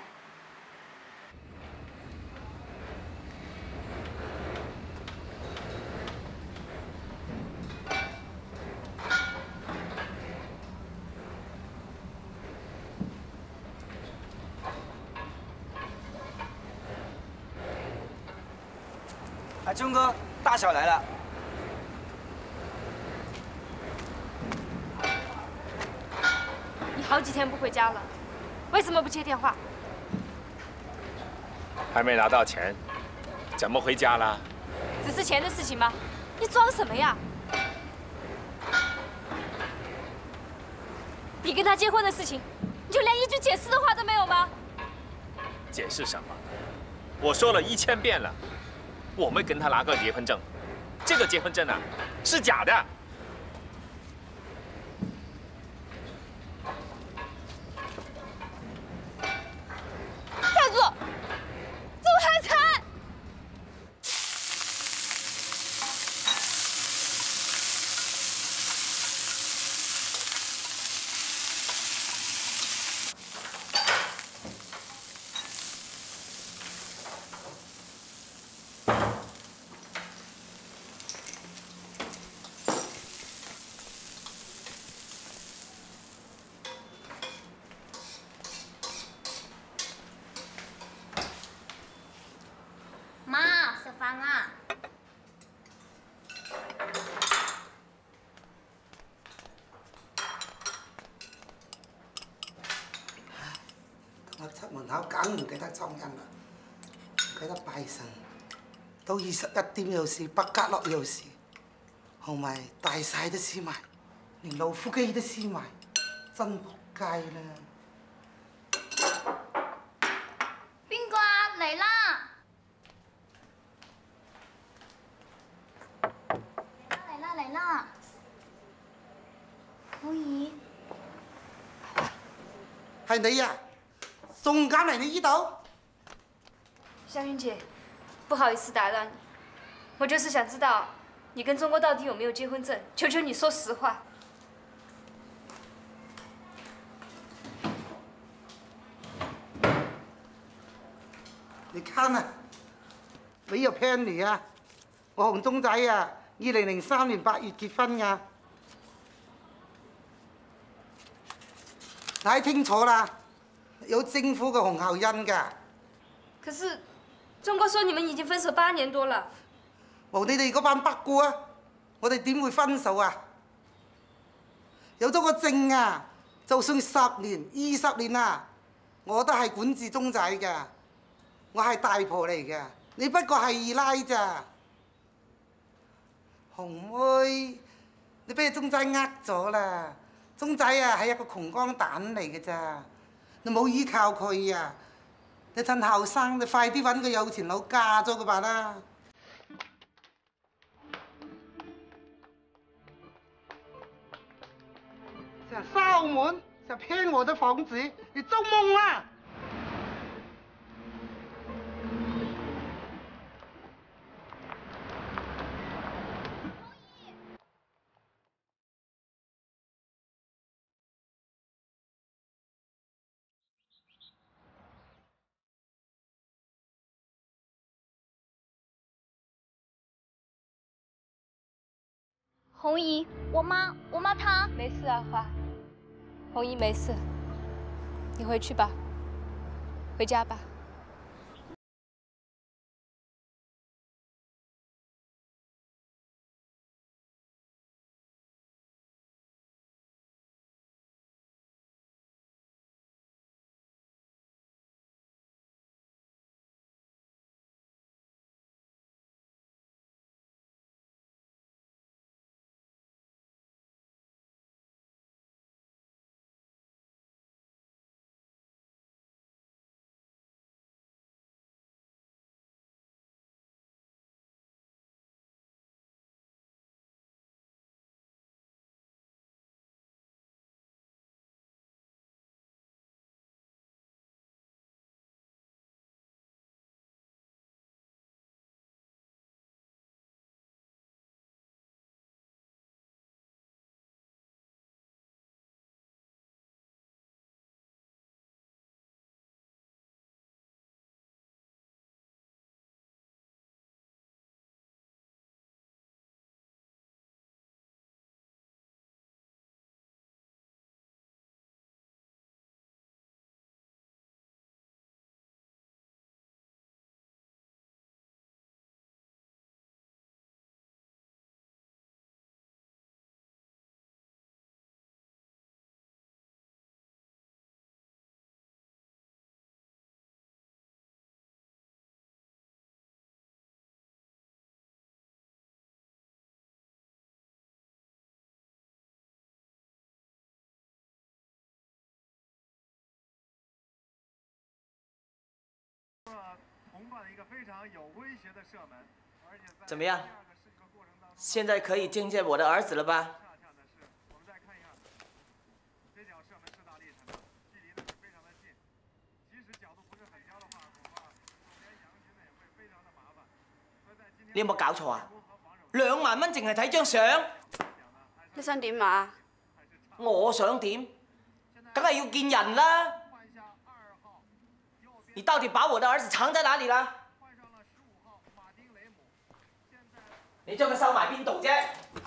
哎，钟哥，大小来了。 你好几天不回家了，为什么不接电话？ 还没拿到钱，怎么回家啦？ 只是钱的事情吗？你装什么呀？你跟他结婚的事情，你就连一句解释的话都没有吗？ 解释什么？我说了1000遍了，我没跟他拿过结婚证，这个结婚证啊是假的。 站住！周海才！ 妈，食飯啦！ 今日出門口梗唔記得裝人啦，唔記得拜神。到21點有事，北角落有事，同埋大晒都試埋，連老虎機都試埋，真仆街啦！ 邊個啊？嚟啦！嚟啦！紅姨， 係係你呀？仲敢嚟你呢度？ 香云姐，不好意思打扰你，我就是想知道你跟钟国到底有没有结婚证，求求你说实话。 你看啊，沒有騙你啊！我同鐘仔啊，2003年8月結婚㗎。睇清楚啦，有政府嘅紅後印㗎。 可是，鐘國說你們已經分手8年多了。 冇你哋嗰班北姑啊，我哋點會分手啊？有咗個證啊，就算10年、20年啊，我都係管住鐘仔㗎。我係大婆嚟嘅，你不過係二奶咋。紅妹，你俾鐘仔呃咗啦。鐘仔啊係一個窮光蛋嚟嘅咋，你冇依靠佢啊！你趁後生，你快啲揾個有錢佬嫁咗佢吧啦。想燒門，想騙我的房子，你做夢啦！ 红姨，我妈她没事啊，花。红姨没事，你回去吧，回家吧。 怎么样？现在可以见见我的儿子了吧？你有冇搞錯啊？2萬蚊淨係睇張相？ 你想點啊？ 我想點？梗係要見人啦！你到底把我的兒子藏在哪裡啦？你將佢收埋邊度啫？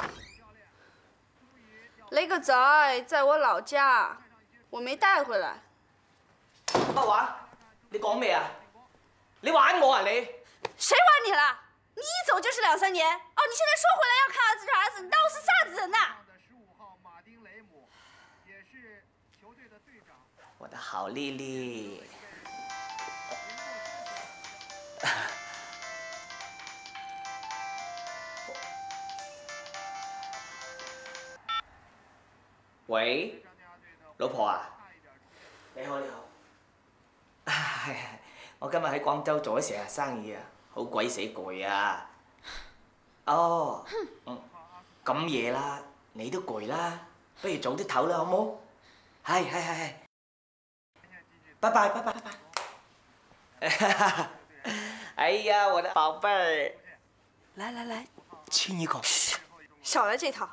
你個仔在我老家，我沒帶回來。 乜話？你講咩啊？你玩我啊你？ 誰玩你了？你一走就是2、3年。哦，你現在說回來要看兒子這兒子，你當我是啥子人呐？ 我的好麗麗。喂，老婆啊，你好你好。係我今日喺廣州做咗成日生意啊，好鬼死攰啊。哦，咁夜啦，你都攰啦，不如早啲唞啦，好冇？係。 拜拜拜拜拜拜。哎呀，我的宝贝儿，来来来，亲一口。 少来这套。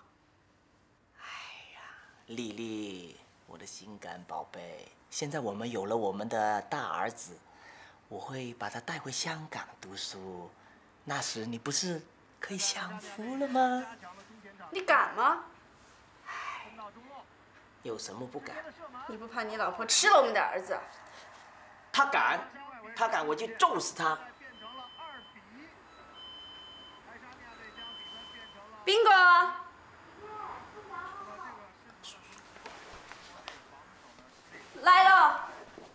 丽丽，我的心肝宝贝，现在我们有了我们的大儿子，我会把他带回香港读书，那时你不是可以享福了吗？ 你敢吗？ 有什么不敢？ 你不怕你老婆吃了我们的儿子？ 他敢，他敢我就揍死他！ 宾哥，来了。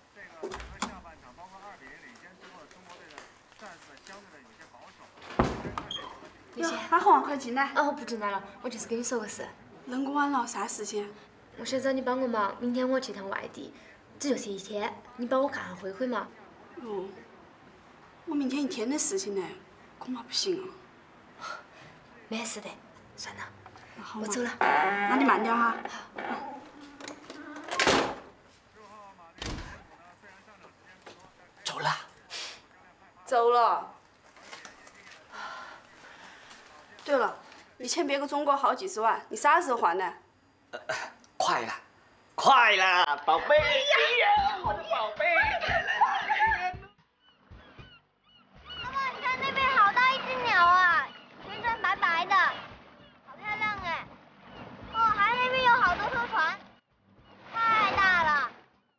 李姐， 阿红，快进来。 哦，不进来了，我就是跟你说个事。 恁个晚了，啥事情？ 我想找你帮个忙，明天我去趟外地，只有这一天，你帮我看下灰灰嘛。 哦，我明天一天的事情呢，恐怕不行啊。 没事的，算了， 好我走了。 那你慢点哈。 走了。 走了。对了，以前别个中国好几十万，你啥时候还呢？ 快了，快了，宝贝！哎呀，我的宝贝！ 妈妈，你看那边好大一只鸟啊，全身白白的，好漂亮哎！哦，还有那边有好多艘船，太大了。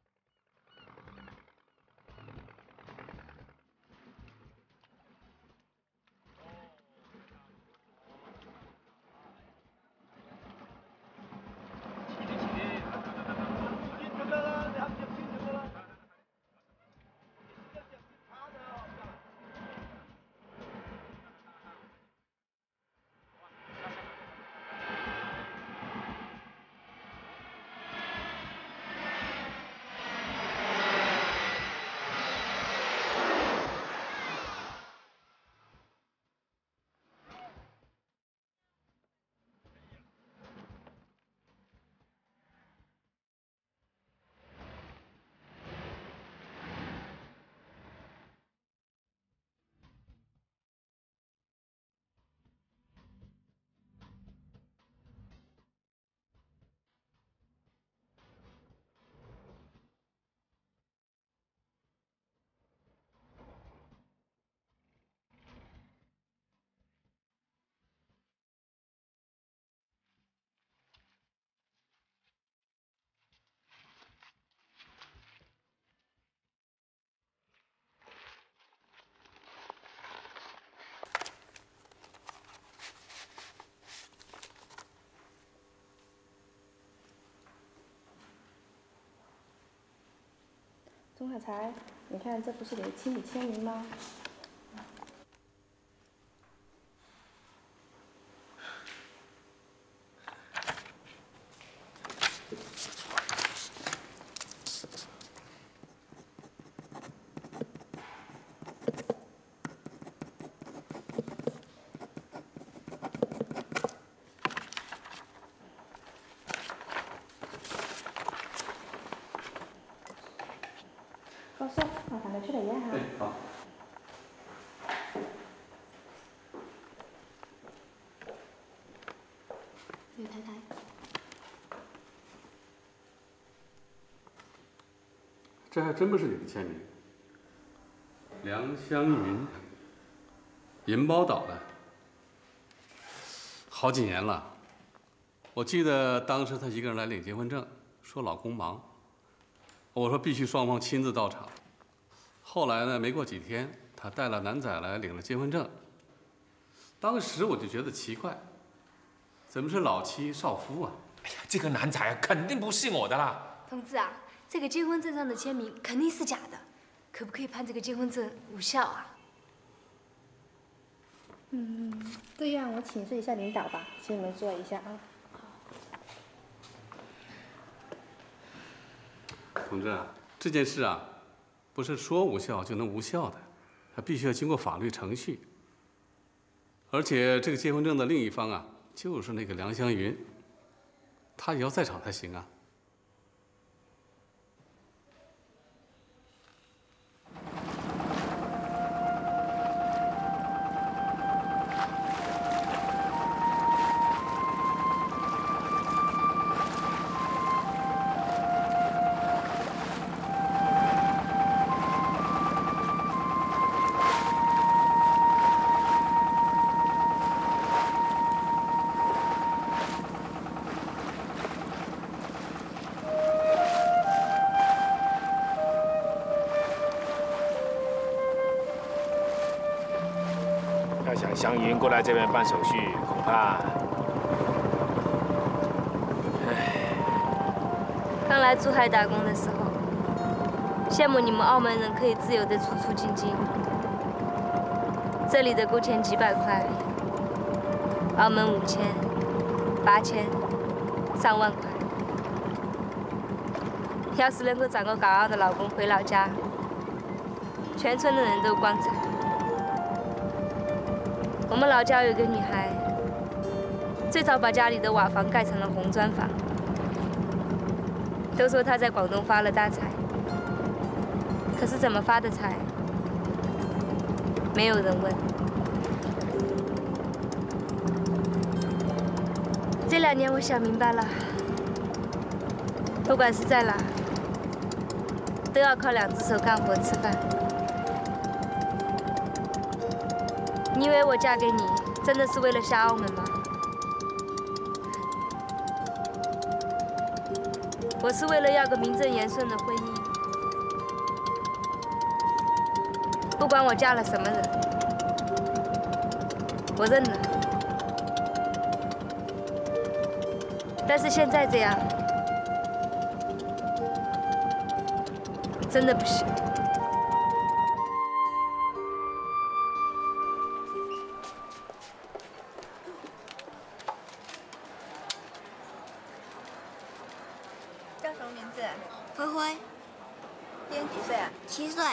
钟海才，你看这不是得亲笔签名吗？高叔，麻烦你出嚟一下。 好。 刘太太， 这还真不是你的签名。梁湘云，银包岛的，好几年了。我记得当时她一个人来领结婚证，说老公忙，我说必须双方亲自到场。后来呢，没过几天，她带了男仔来领了结婚证。当时我就觉得奇怪，怎么是老妻少夫啊？ 哎呀，这个男仔肯定不是我的啦。 同志啊，这个结婚证上的签名肯定是假的，可不可以判这个结婚证无效啊？ 这样我请示一下领导吧，请你们坐一下啊。 同志啊，这件事啊，不是说无效就能无效的，它必须要经过法律程序。而且这个结婚证的另一方啊，就是那个梁湘云，她也要在场才行啊。 想香云过来这边办手续，恐怕…… 刚来珠海打工的时候，羡慕你们澳门人可以自由的出出进进，这里的工钱几百块，澳门5000、8000、上万块。要是能够找个高傲的老公回老家，全村的人都光彩。我们老家有个女孩，最早把家里的瓦房盖成了红砖房，都说她在广东发了大财。可是怎么发的财，没有人问。这2年我想明白了，不管是在哪，都要靠2只手干活吃饭。你以为我嫁给你真的是为了下澳门吗？我是为了要个名正言顺的婚姻。不管我嫁了什么人，我认了。但是现在这样，真的不行。 叫什么名字？灰灰。今年几岁啊？7岁。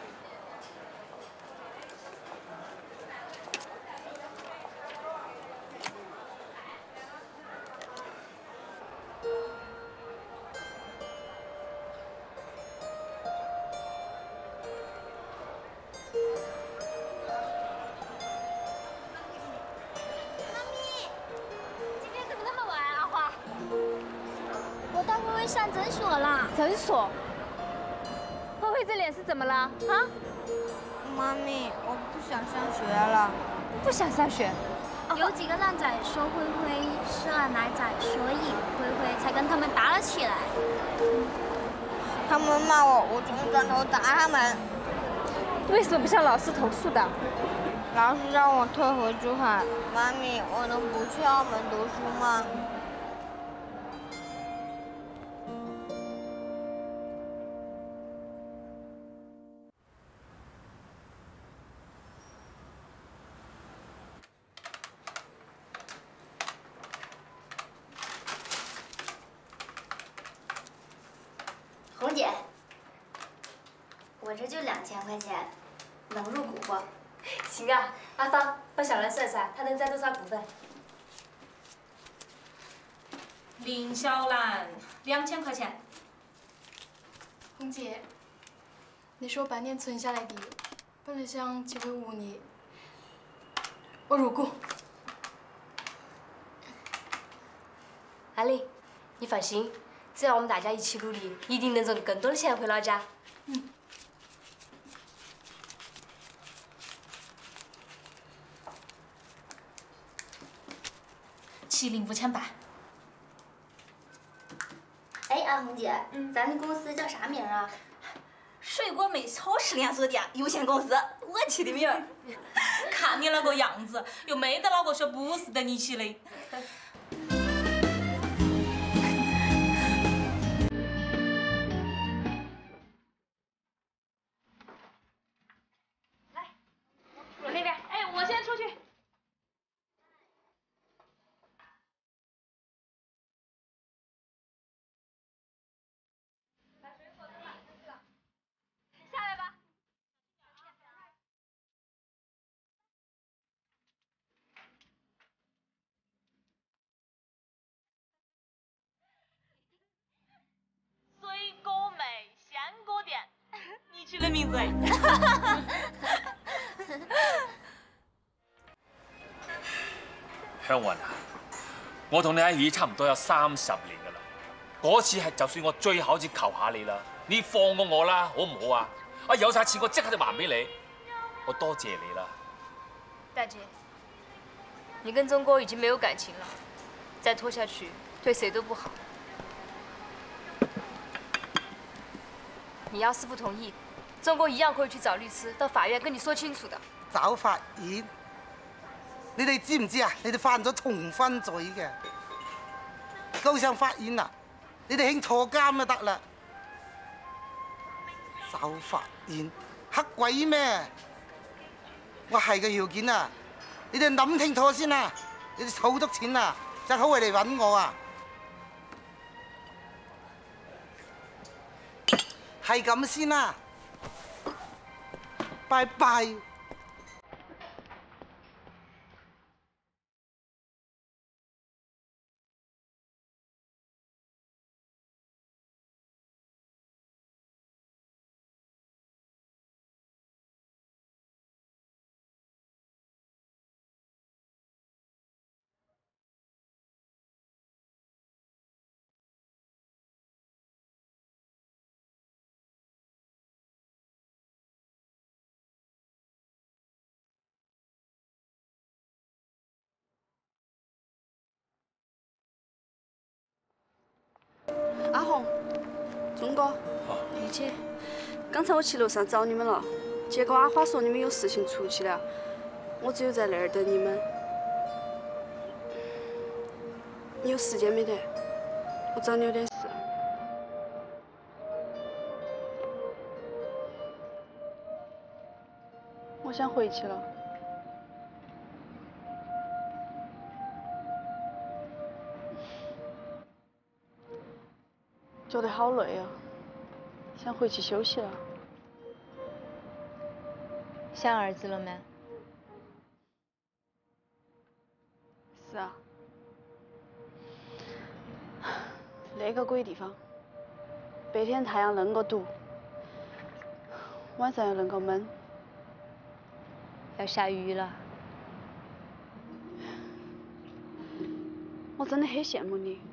上诊所了。 诊所？慧慧这脸是怎么了？啊？ 妈咪，我不想上学了。 不想上学？ 有几个烂仔说慧慧是二奶仔，所以慧慧才跟他们打了起来。 他们骂我，我就用砖头打他们。 为什么不向老师投诉的？ 老师让我退回珠海。妈咪，我能不去澳门读书吗？ 红姐，我这就2000块钱，能入股不？ 行啊，阿芳，帮小兰算算，她能占多少股份？ 林小兰，2000块钱。 红姐，你是我半年存下来的，本来想寄回屋里，我入股。 阿丽，你放心。只要我们大家一起努力，一定能挣更多的钱回老家。 嗯。 705,800。 哎，阿红姐，咱的公司叫啥名啊？ 水果美超市连锁店有限公司，我起的名儿。看你那个样子，又没得哪个说不是的你起的。取的名字。 香雲啊，我同你喺起差唔多有30年噶啦，嗰次係就算我最後一次求下你啦，你放過我啦，好唔好啊？啊有晒錢我即刻就還俾你，我多謝你啦。 大姐，你跟钟哥已经没有感情了，再拖下去对谁都不好。你要是不同意，钟哥一样会去找律师到法院跟你说清楚的。 找法院， 你哋知唔知啊？你哋犯咗重婚罪嘅，告上法院啊！你哋興坐監就得啦。找法院黑鬼咩？我係嘅條件啊！你哋諗清楚先啊！你哋儲足錢啊，就好嚟揾我啊！係咁先啦，拜拜。 阿红，钟哥，丽姐，刚才我去楼上找你们了，结果阿花说你们有事情出去了，我只有在那儿等你们。你有时间没得？我找你有点事。我想回去了。觉得好累啊，想回去休息了。 想儿子了没？ 是啊。那个鬼地方，白天太阳恁个毒，晚上又恁个闷。 要下雨了。 我真的很羡慕你。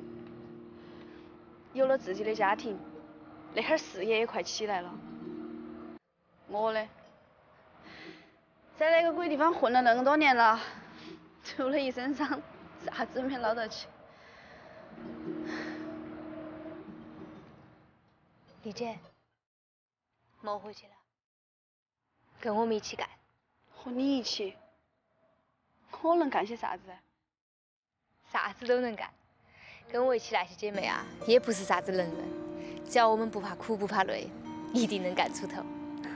有了自己的家庭，那会儿事业也快起来了。我呢，在那个鬼地方混了那么多年了，除了一身伤，啥子没捞到起。 丽姐，莫回去了，跟我们一起干。 和你一起，我能干些啥子？ 啥子都能干。跟我一起那些姐妹啊，也不是啥子能人，只要我们不怕苦不怕累，一定能干出头。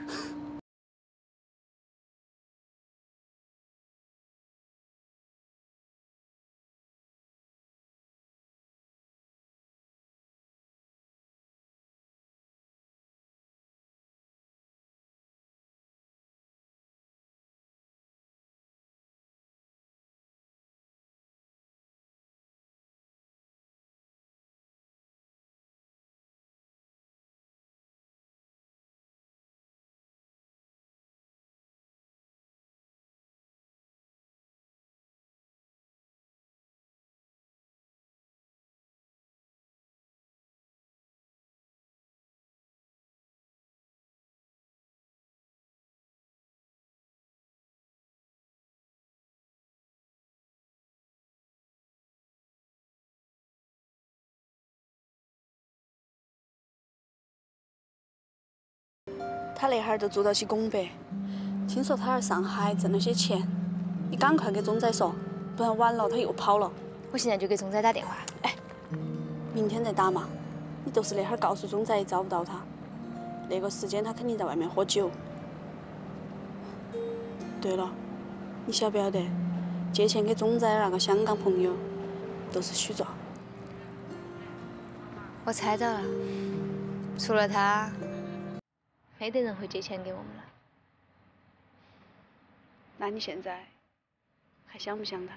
他那哈儿都做到起拱北，听说他儿上海挣了些钱，你赶快给钟仔说，不然晚了他又跑了。 我现在就给钟仔打电话。 哎，明天再打嘛，你就是那哈儿告诉钟仔找不到他，那个时间他肯定在外面喝酒。对了，你晓不晓得，借钱给钟仔那个香港朋友都是虚状。 我猜到了，除了他。没得人会借钱给我们了。 那你现在还想不想他？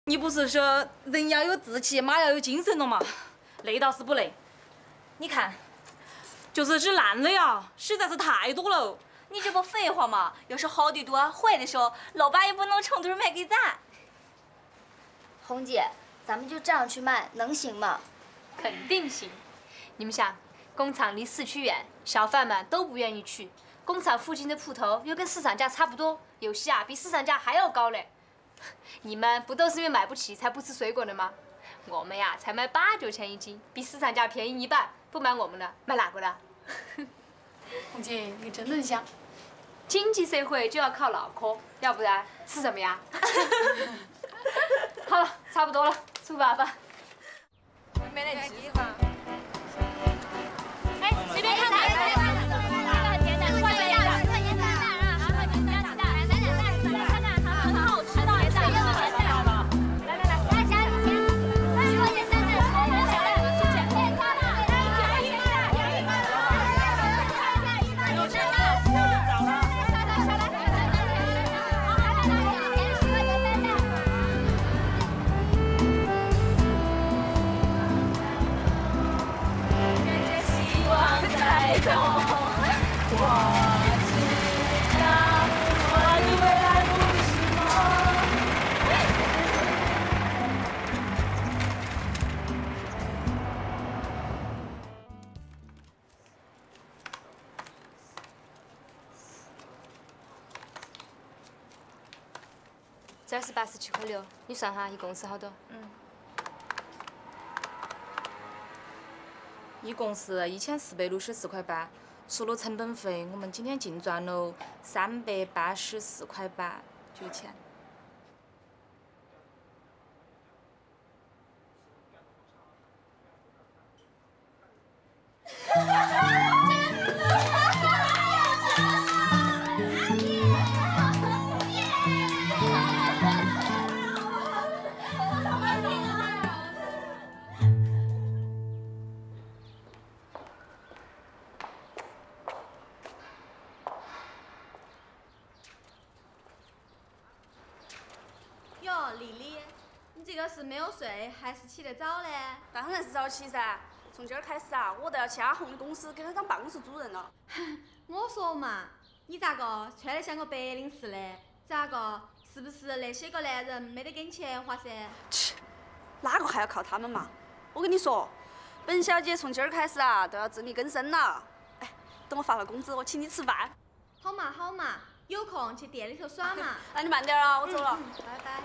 你不是说人要有志气，马要有精神了吗？累倒是不累，你看，就是这烂的呀，实在是太多了。 你这不废话吗？要是好的多，坏的少，老板也不能成堆卖给咱。 红姐，咱们就这样去卖，能行吗？ 肯定行。你们想，工厂离市区远，小贩们都不愿意去。工厂附近的铺头又跟市场价差不多，有些啊比市场价还要高嘞。你们不都是因为买不起才不吃水果的吗？我们呀才卖8、9钱一斤，比市场价便宜1半。不买我们的，买哪个的？ 红姐，你真能想。 经济社会就要靠脑壳，要不然吃什么呀？好了，差不多了，出发吧。 没来吃饭。 哎，这边看看。 这是87.6块，你算下一共是好多？ 一共是1464块半，除了成本费，我们今天净赚了384块89钱。 哟，丽丽，你这个是没有睡，还是起得早嘞？ 当然是早起噻。从今儿开始啊，我都要去阿红的公司给她当办公室主任了。 我说嘛，你咋个穿得像个白领似的？咋个？是不是那些个男人没得给你钱花噻？ 切，哪个还要靠他们嘛？我跟你说，本小姐从今儿开始啊，都要自力更生了。哎，等我发了工资，我请你吃饭。 好嘛好嘛，有空去店里头耍嘛。 那你慢点啊，我走了。 拜拜。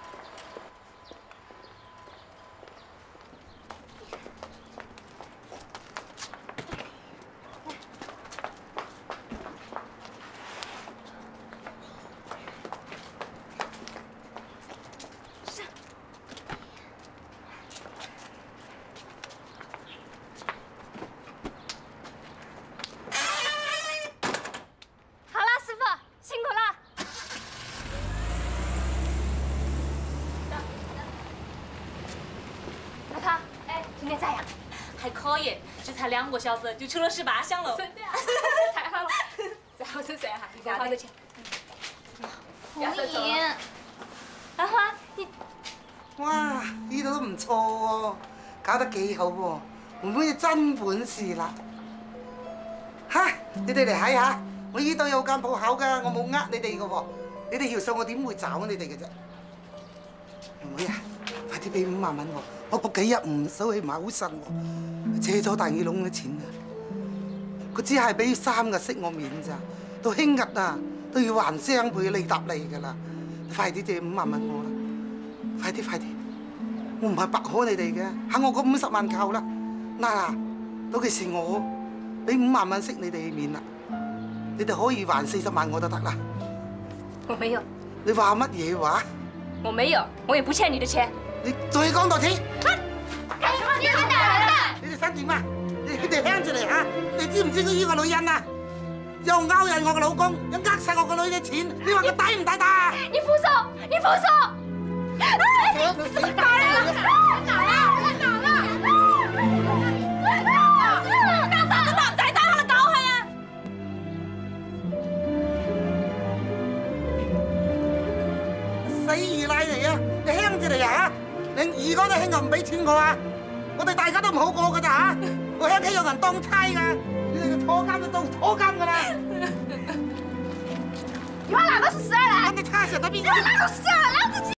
可以，这才2个小时就出了18箱了。 真的啊，太好了！再好生算一下，你赚好多钱？ 红英， 阿花，你哇，呢度都唔錯喎，搞得幾好喎，妹妹真本事啦！嚇，你哋嚟睇下，我呢度有間鋪口㗎，我冇呃你哋㗎喎，你哋要數我點會找你哋嘅啫？妹妹啊，快啲俾5萬蚊我，我嗰幾日唔收起唔係好神喎，借咗大耳窿嘅錢啊！佢只係俾3個息我免咋，到興日啊都要還雙倍利搭利㗎啦！你快啲借5萬蚊我啦！快啲快啲！我唔係白可你哋嘅，嚇我嗰50萬夠啦！嗱，到時我俾5萬蚊息你哋免啦，你哋可以還40萬我就得啦。 我沒有。 你話乜嘢話？ 我沒有，我也不欠你的錢。 你再講多次！ 你喺哪你哋想點啊？你哋聽住嚟嚇！你知唔知佢呢個女人啊？又勾引我個老公，又呃晒我個女嘅錢，你話佢抵唔抵打？ 你放手！你放手！ 你打人！ 打啦！打啦！ 搞啥子嘛？再打他的高喊呀！ 細禮如賴嚟啊！你輕住嚟啊！連二哥都輕我唔俾錢我啊！我哋大家都唔好過噶咋嚇！我喺屋企有人當差㗎，你哋坐監就做坐監㗎啦！ 你往哪個死啊來？ 你差死到邊？ 你往哪個死啊？老子！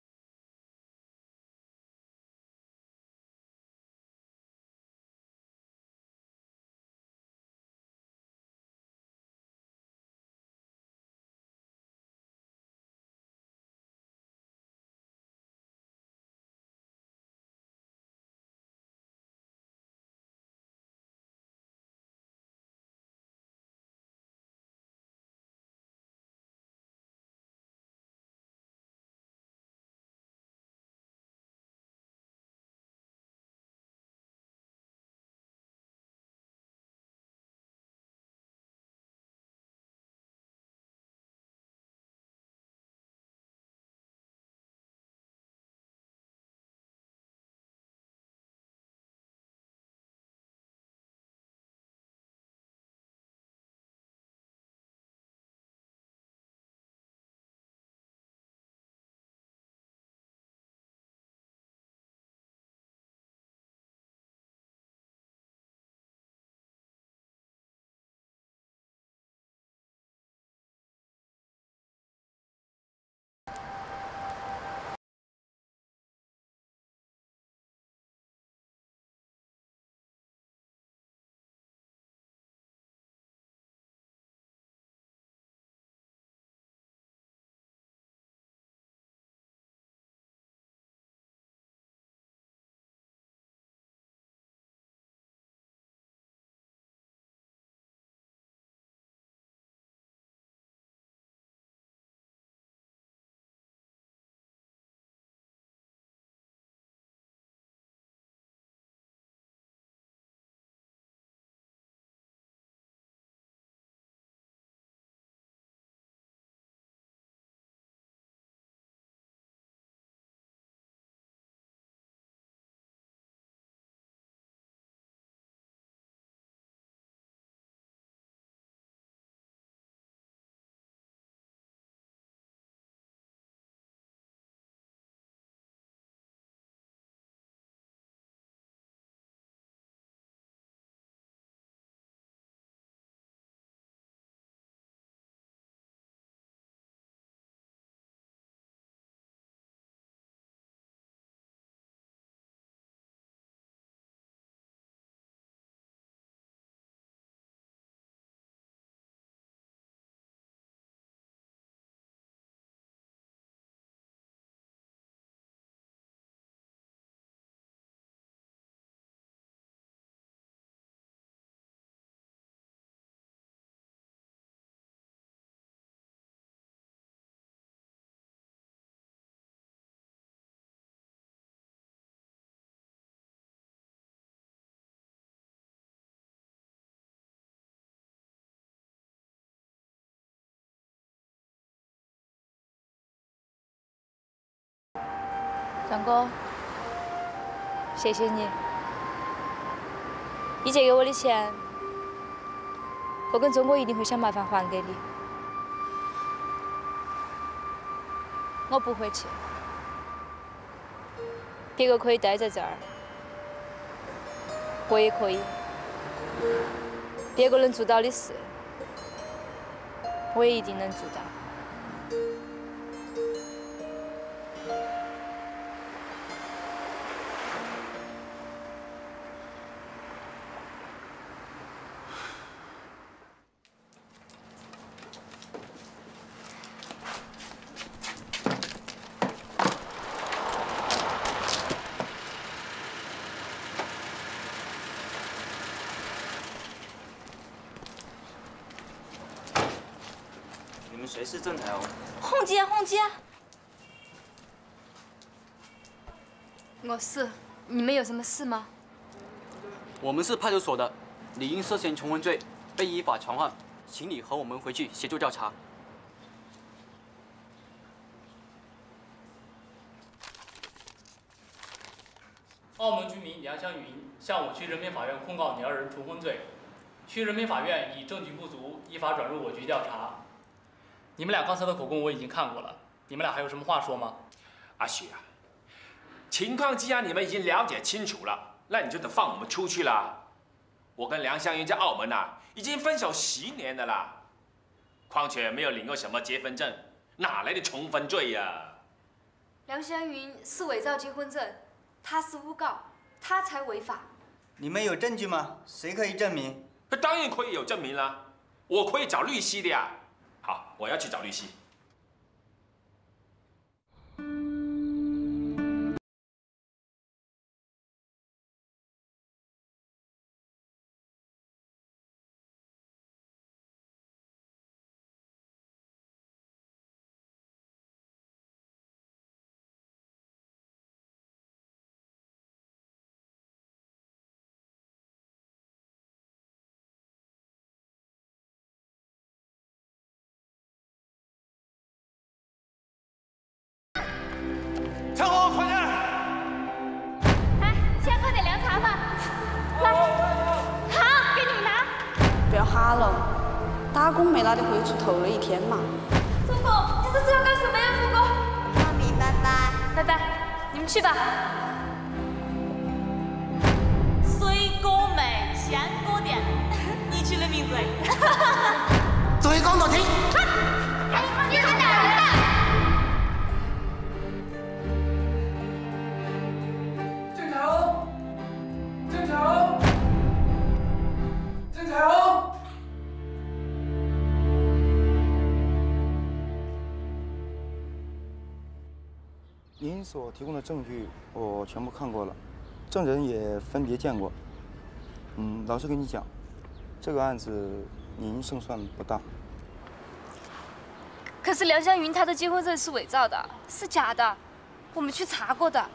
张哥，谢谢你，你借给我的钱，我跟钟哥一定会想办法还给你。我不会去，别个可以待在这儿，我也可以。别个能做到的事，我也一定能做到。 你们谁是郑彩虹？ 红姐，红姐， 我是。你们有什么事吗？ 我们是派出所的，你因涉嫌重婚罪被依法传唤，请你和我们回去协助调查。澳门居民梁香云向我区人民法院控告你二人重婚罪，区人民法院以证据不足，依法转入我局调查。你们俩刚才的口供我已经看过了，你们俩还有什么话说吗？ 阿雪啊，情况既然你们已经了解清楚了，那你就得放我们出去了。我跟梁香云在澳门已经分手10年了啦，况且没有领过什么结婚证，哪来的重婚罪呀？ 梁香云是伪造结婚证，他是诬告，他才违法。 你们有证据吗？谁可以证明？ 当然可以有证明啦，我可以找律师的呀。好，我要去找律师。 陈红，快点！ 哎，现在快点凉茶吧。来，好，给你们拿。 不要喊了，打工没拿的回出头了一天嘛。 富哥，你这是要干什么呀，富哥？ 妈咪，拜拜。 拜拜，你们去吧。 水果妹，香果店，你取的名字。 最讲到听。 你是哪人的？ 郑彩虹，郑彩虹，郑彩虹。 您所提供的证据我全部看过了，证人也分别见过。老实跟你讲，这个案子您胜算不大。 可是梁香云她的结婚证是伪造的，是假的，我们去查过的。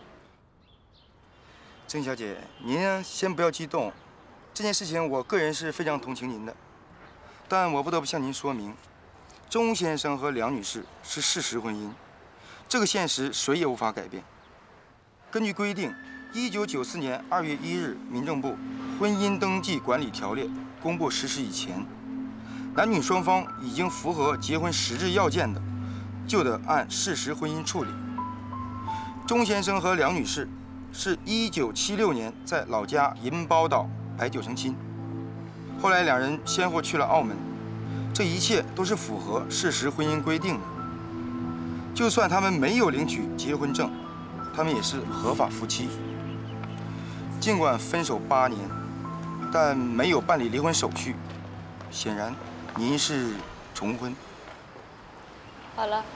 郑小姐，您先不要激动，这件事情我个人是非常同情您的，但我不得不向您说明，钟先生和梁女士是事实婚姻，这个现实谁也无法改变。根据规定，1994年2月1日，民政部《婚姻登记管理条例》公布实施以前，男女双方已经符合结婚实质要件的，就得按事实婚姻处理。钟先生和梁女士是1976年在老家银包岛摆酒成亲，后来两人先后去了澳门，这一切都是符合事实婚姻规定的。就算他们没有领取结婚证，他们也是合法夫妻。尽管分手8年，但没有办理离婚手续，显然您是重婚。 好了，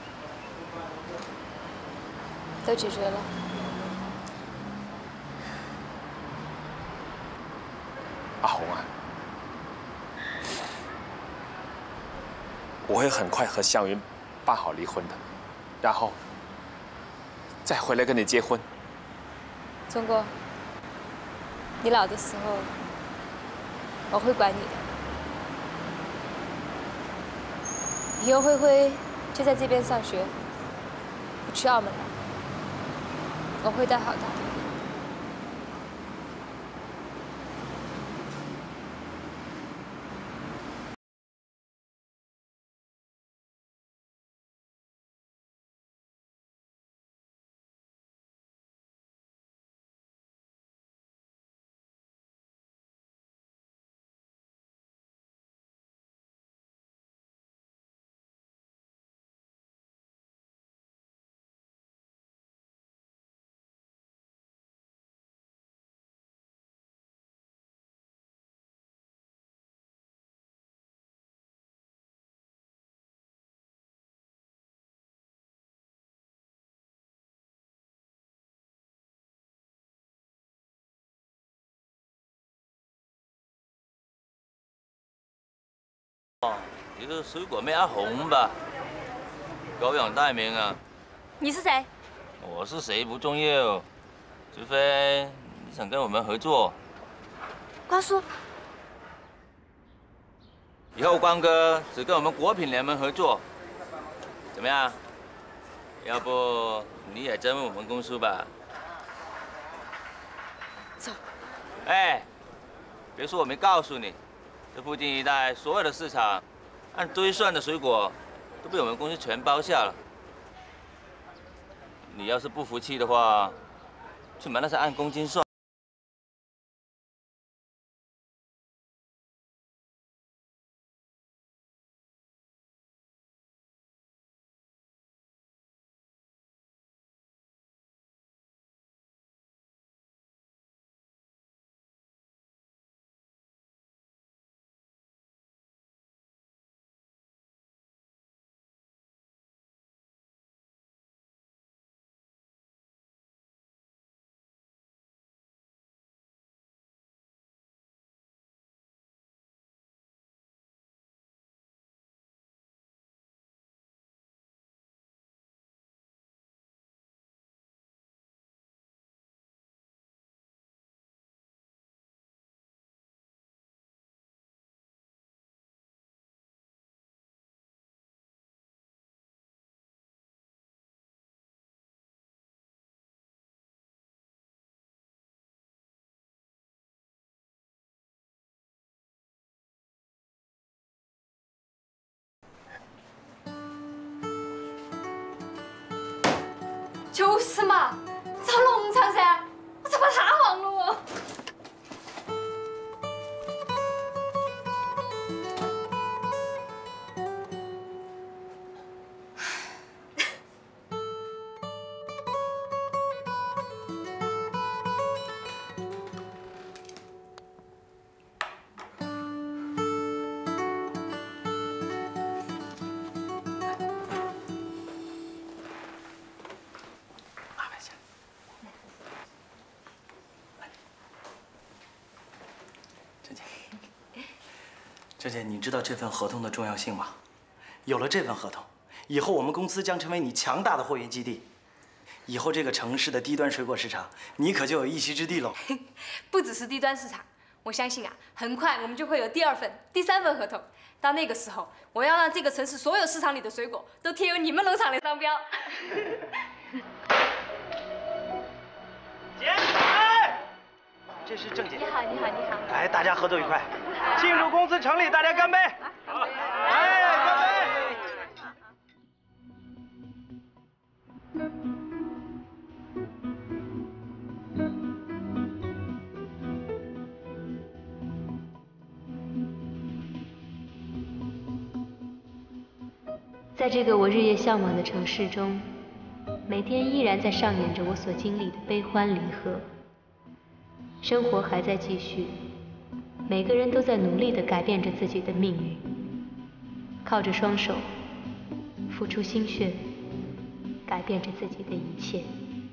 都解决了。 阿红啊，我会很快和香云办好离婚的，然后再回来跟你结婚。 钟哥，你老的时候，我会管你的。以后慧慧就在这边上学，不去澳门了，我会带好她。 你是水果妹阿红吧？久仰大名啊！ 你是谁？ 我是谁不重要，除非你想跟我们合作。 光叔， 以后光哥只跟我们果品联盟合作，怎么样？要不你也加入我们公司吧？ 走。 哎，别说我没告诉你，这附近一带所有的市场，按堆算的水果，都被我们公司全包下了。 你要是不服气的话，去买那是按公斤算。 就是嘛，找农场噻，我才把他忘了哦。 郑姐，你知道这份合同的重要性吗？有了这份合同，以后我们公司将成为你强大的货运基地。以后这个城市的低端水果市场，你可就有一席之地喽。 不只是低端市场，我相信啊，很快我们就会有第2份、第3份合同。到那个时候，我要让这个城市所有市场里的水果都贴有你们农场的商标。 姐，这是郑姐。 你好，你好，你好。 来，大家合作愉快，庆祝公司成立，大家干杯！来，干杯！ 在这个我日夜向往的城市中，每天依然在上演着我所经历的悲欢离合。生活还在继续，每个人都在努力地改变着自己的命运，靠着双手，付出心血，改变着自己的一切。